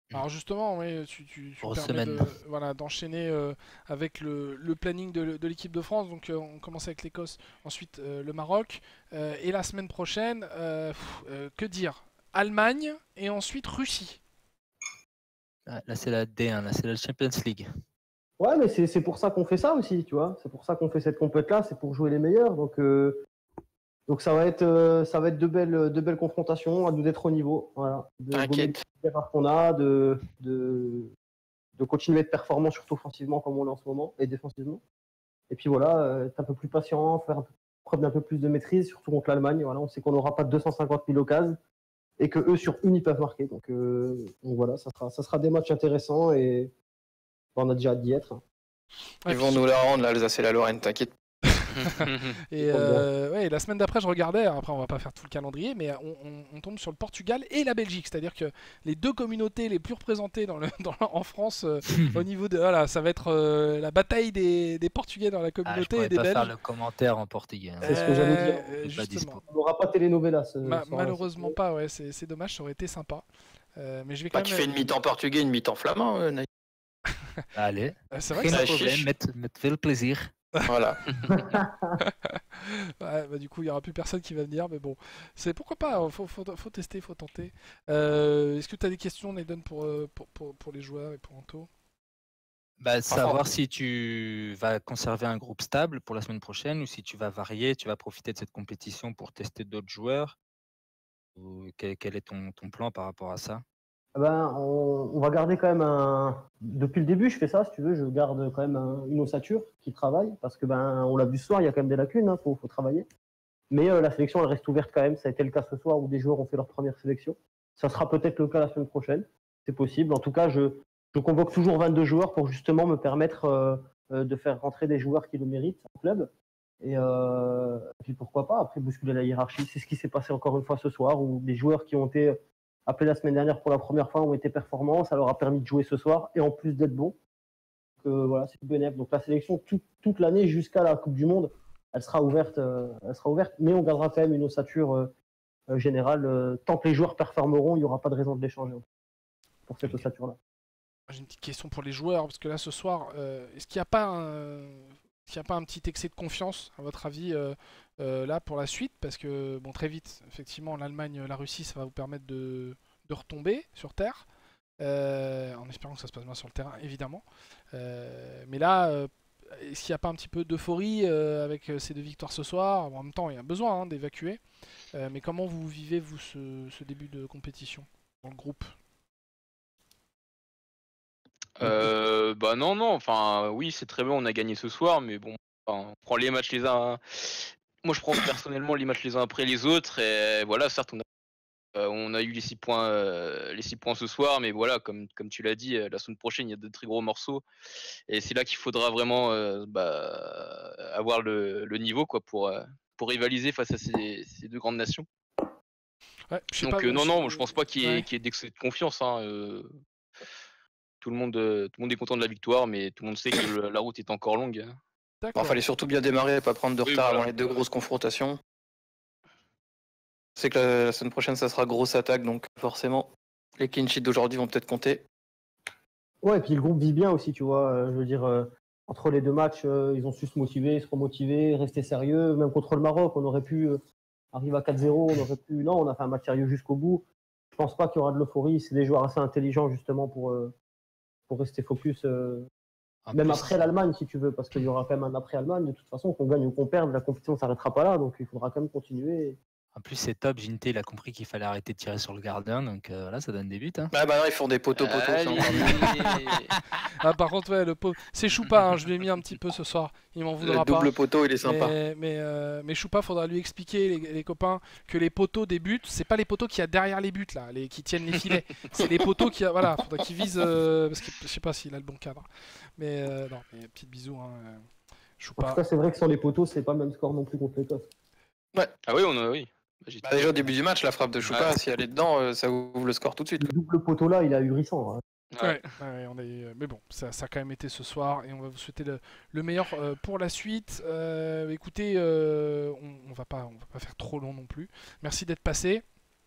Alors justement, oui, tu Grosse permets semaine. voilà, d'enchaîner avec le planning de l'équipe de France. Donc on commence avec l'Écosse, ensuite le Maroc. Et la semaine prochaine, que dire? Allemagne et ensuite Russie. Ah, là, c'est la D1, là, c'est la Champions League. Ouais, mais c'est pour ça qu'on fait ça aussi, tu vois. C'est pour ça qu'on fait cette compète-là, c'est pour jouer les meilleurs. Donc ça va être de belles confrontations, à nous d'être au niveau. Voilà. De gommer T'inquiète. les erreurs qu'on a, de continuer de performant, surtout offensivement comme on est en ce moment, et défensivement. Et puis voilà, être un peu plus patient, faire preuve d'un peu plus de maîtrise, surtout contre l'Allemagne. Voilà, on sait qu'on n'aura pas 250 000 occasions et que eux sur une ils peuvent marquer. Donc voilà, ça sera des matchs intéressants et on a déjà hâte d'y être. Ouais, Ils vont nous la rendre, l'Alsace et la Lorraine, t'inquiète. Et Trop bien. ouais, la semaine d'après, je regardais, après on va pas faire tout le calendrier, mais on tombe sur le Portugal et la Belgique, c'est-à-dire que les deux communautés les plus représentées en France au niveau de... Voilà, ça va être la bataille des Portugais dans la Ah, je communauté et pourrais des pas faire Belges. le commentaire en portugais. Hein. C'est ce que j'allais dire. Je suis pas Justement. dispo. On n'aura pas telenovela ce soir-là. Malheureusement pas, ouais, c'est dommage, ça aurait été sympa. Mais je vais quand Bah, tu même... fais une mi-temps portugais, une mi-temps flamand, Naïf. Allez, C'est vrai que geen ça ça... chiche. probleem, met veel plezier. Voilà. Ouais, bah, du coup, il n'y aura plus personne qui va venir, mais bon, c'est pourquoi pas, faut tester, faut tenter. Est-ce que tu as des questions, Nathan, pour les joueurs et pour Anto? Bah, savoir si tu vas conserver un groupe stable pour la semaine prochaine ou si tu vas varier, tu vas profiter de cette compétition pour tester d'autres joueurs. Ou quel est ton plan par rapport à ça? On va garder quand même Depuis le début, je fais ça, si tu veux, je garde quand même une ossature qui travaille, parce que on l'a vu ce soir, il y a quand même des lacunes, faut travailler. Mais la sélection, elle reste ouverte quand même. Ça a été le cas ce soir où des joueurs ont fait leur première sélection. Ça sera peut-être le cas la semaine prochaine. C'est possible. En tout cas, je convoque toujours 22 joueurs pour justement me permettre de faire rentrer des joueurs qui le méritent au club. Et puis pourquoi pas, après bousculer la hiérarchie. C'est ce qui s'est passé encore une fois ce soir, où des joueurs qui ont été appelés la semaine dernière pour la première fois ont été performants. Ça leur a permis de jouer ce soir et en plus d'être bons. Voilà, c'est bénéfique. Donc la sélection toute l'année jusqu'à la Coupe du Monde, elle sera ouverte, mais on gardera quand même une ossature générale. Tant que les joueurs performeront, il n'y aura pas de raison de les changer pour cette ossature-là. J'ai une petite question pour les joueurs, parce que là, ce soir, est-ce qu'il n'y a pas un petit excès de confiance, à votre avis, là, pour la suite? Parce que, bon, très vite, effectivement, l'Allemagne, la Russie, ça va vous permettre de retomber sur Terre, en espérant que ça se passe bien sur le terrain, évidemment. Mais là, est-ce qu'il n'y a pas un petit peu d'euphorie avec ces deux victoires ce soir? En même temps, il y a besoin d'évacuer. Mais comment vous vivez, vous, ce début de compétition dans le groupe? Bah non, enfin oui, c'est très bien, on a gagné ce soir, mais bon, enfin, on prend les matchs les uns. Moi, je prends personnellement les matchs les uns après les autres, et voilà, certes, on a eu les 6 points, ce soir, mais voilà, comme tu l'as dit, la semaine prochaine, il y a de très gros morceaux, et c'est là qu'il faudra vraiment avoir le niveau quoi pour rivaliser face à ces deux grandes nations. Ouais, je sais Donc pas, non, je pense pas qu'il y ouais. ait d'excès de confiance. Hein, tout le monde est content de la victoire, mais tout le monde sait que la route est encore longue. Hein. Il D'accord. fallait surtout bien démarrer, pas prendre de Oui, retard voilà. avant les deux grosses confrontations. C'est que la semaine prochaine, ça sera grosse attaque, donc forcément, les clean sheets d'aujourd'hui vont peut-être compter. Ouais, et puis le groupe vit bien aussi, tu vois. Je veux dire, entre les deux matchs, ils ont su se motiver, se remotiver, rester sérieux. Même contre le Maroc, on aurait pu arriver à 4-0, on aurait pu. Non, on a fait un match sérieux jusqu'au bout. Je pense pas qu'il y aura de l'euphorie. C'est des joueurs assez intelligents justement pour rester focus. En Même plus, après l'Allemagne, si tu veux, parce qu'il y aura quand même un après-Allemagne. De toute façon, qu'on gagne ou qu'on perde, la compétition ne s'arrêtera pas là. Donc il faudra quand même continuer. En plus, c'est top. Ginté, il a compris qu'il fallait arrêter de tirer sur le gardien. Donc voilà, ça donne des buts. Hein. Bah non, ils font des poteaux-poteaux. c'est Allez. encore mieux. Ah, par contre, ouais, le pauvre. C'est Choupa, hein, je l'ai mis un petit peu ce soir. Il m'en voudra Le pas. double poteau, il est sympa. Mais Choupa, faudra lui expliquer, les copains, que les poteaux des buts, c'est pas les poteaux qu'il y a derrière les buts, là, qui tiennent les filets. C'est les poteaux qui, voilà, faudra qu'il vise. Parce que je sais pas s'il a le bon cadre. Mais non, mais petit bisou, hein, En Choupa. tout cas, c'est vrai que sur les poteaux, c'est pas le même score non plus contre l'Écosse. Ah oui, oui. Bah, déjà au début du match, la frappe de Choupa, Ouais. si elle est dedans, ça ouvre le score tout de suite. Le double poteau là, il est ahurissant. Hein. Ouais, mais bon, ça a quand même été ce soir et on va vous souhaiter le meilleur pour la suite. Écoutez, on va pas faire trop long non plus. Merci d'être passé.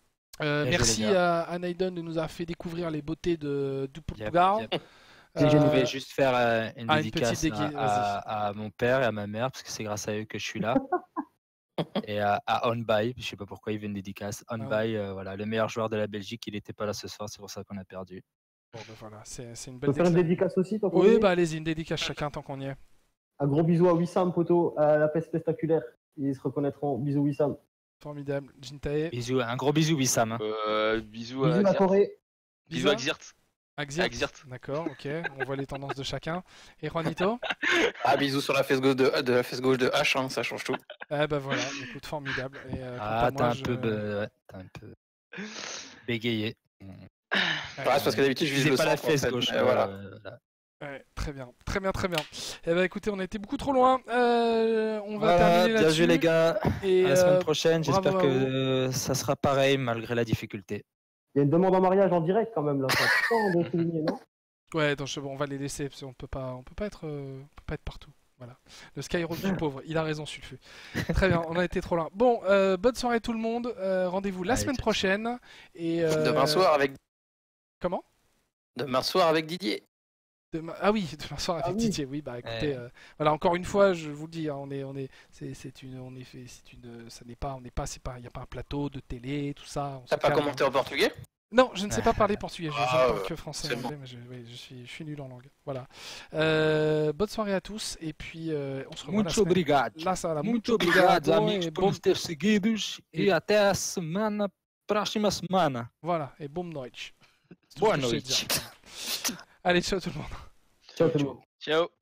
Bien joué, Merci les à Naiden de nous avoir fait découvrir les beautés du Portugal. Je voulais juste faire une une dédicace petite à mon père et à ma mère, parce que c'est grâce à eux que je suis là. Et à OnBuy, je sais pas pourquoi il veut une dédicace. OnBuy, voilà, le meilleur joueur de la Belgique, il n'était pas là ce soir, c'est pour ça qu'on a perdu. Bon, ben voilà, c'est une Tu belle peux faire une dédicace aussi, tant qu'on y Oui, est bah allez-y, une dédicace chacun tant qu'on y est. Un gros bisou à Wissam, poteau, à la peste spectaculaire. Ils se reconnaîtront. Bisous, Wissam. Formidable. Jintae. Bisous, un gros bisou, Wissam. Bisous à Bisous, la Xirt. Corée. Bisous à Xirt. Axirt. D'accord, ok. On voit les tendances de chacun. Et Juanito? Ah, bisous sur la fesse gauche de la fesse gauche de H, hein, ça change tout. Eh ben voilà, écoute, formidable. Et, Ah, quant à moi, t'as un peu bégayé. Ouais, c'est parce que d'habitude je vise le pas la centre, en fesse fait, gauche. mais voilà. Voilà. Ouais, très bien, très bien, très bien. Eh ben écoutez, on a été beaucoup trop loin. On va Voilà, terminer bien là-dessus. joué les gars. Et À la semaine prochaine, bravo j'espère à que ça sera pareil malgré la difficulté. Il y a une demande en mariage en direct quand même là. Ça a pas de souligner, non ouais, donc, on va les laisser parce qu'on peut pas être partout. Voilà. Le Skyrock du pauvre, il a raison, Sulfu. Très bien, on a été trop loin. Bon, bonne soirée tout le monde. Rendez-vous la Allez, semaine ciao. prochaine. Et Demain soir avec comment? Demain soir avec Didier. Ah oui, demain soir avec Ah oui. Didier. Oui, bah écoutez, voilà, encore une fois, je vous le dis, hein, ça n'est pas, il n'y a pas un plateau de télé, tout ça. On se T'as pas calme. commenté en portugais? Non, je ne sais pas parler portugais, je Ah, parle que français et c'est bon. anglais, mais je suis nul en langue. Voilà. Bonne soirée à tous, et puis on se revoit la Muito semaine. obrigado. Lá será. Muito obrigado, e amigos, por bom... nos ter seguidos. E até a próxima semana. Voilà, et bonne noite. C'est tout Boa ce que je sais noite. dire. Allez, ciao tout le monde. Ciao tout le monde. Ciao.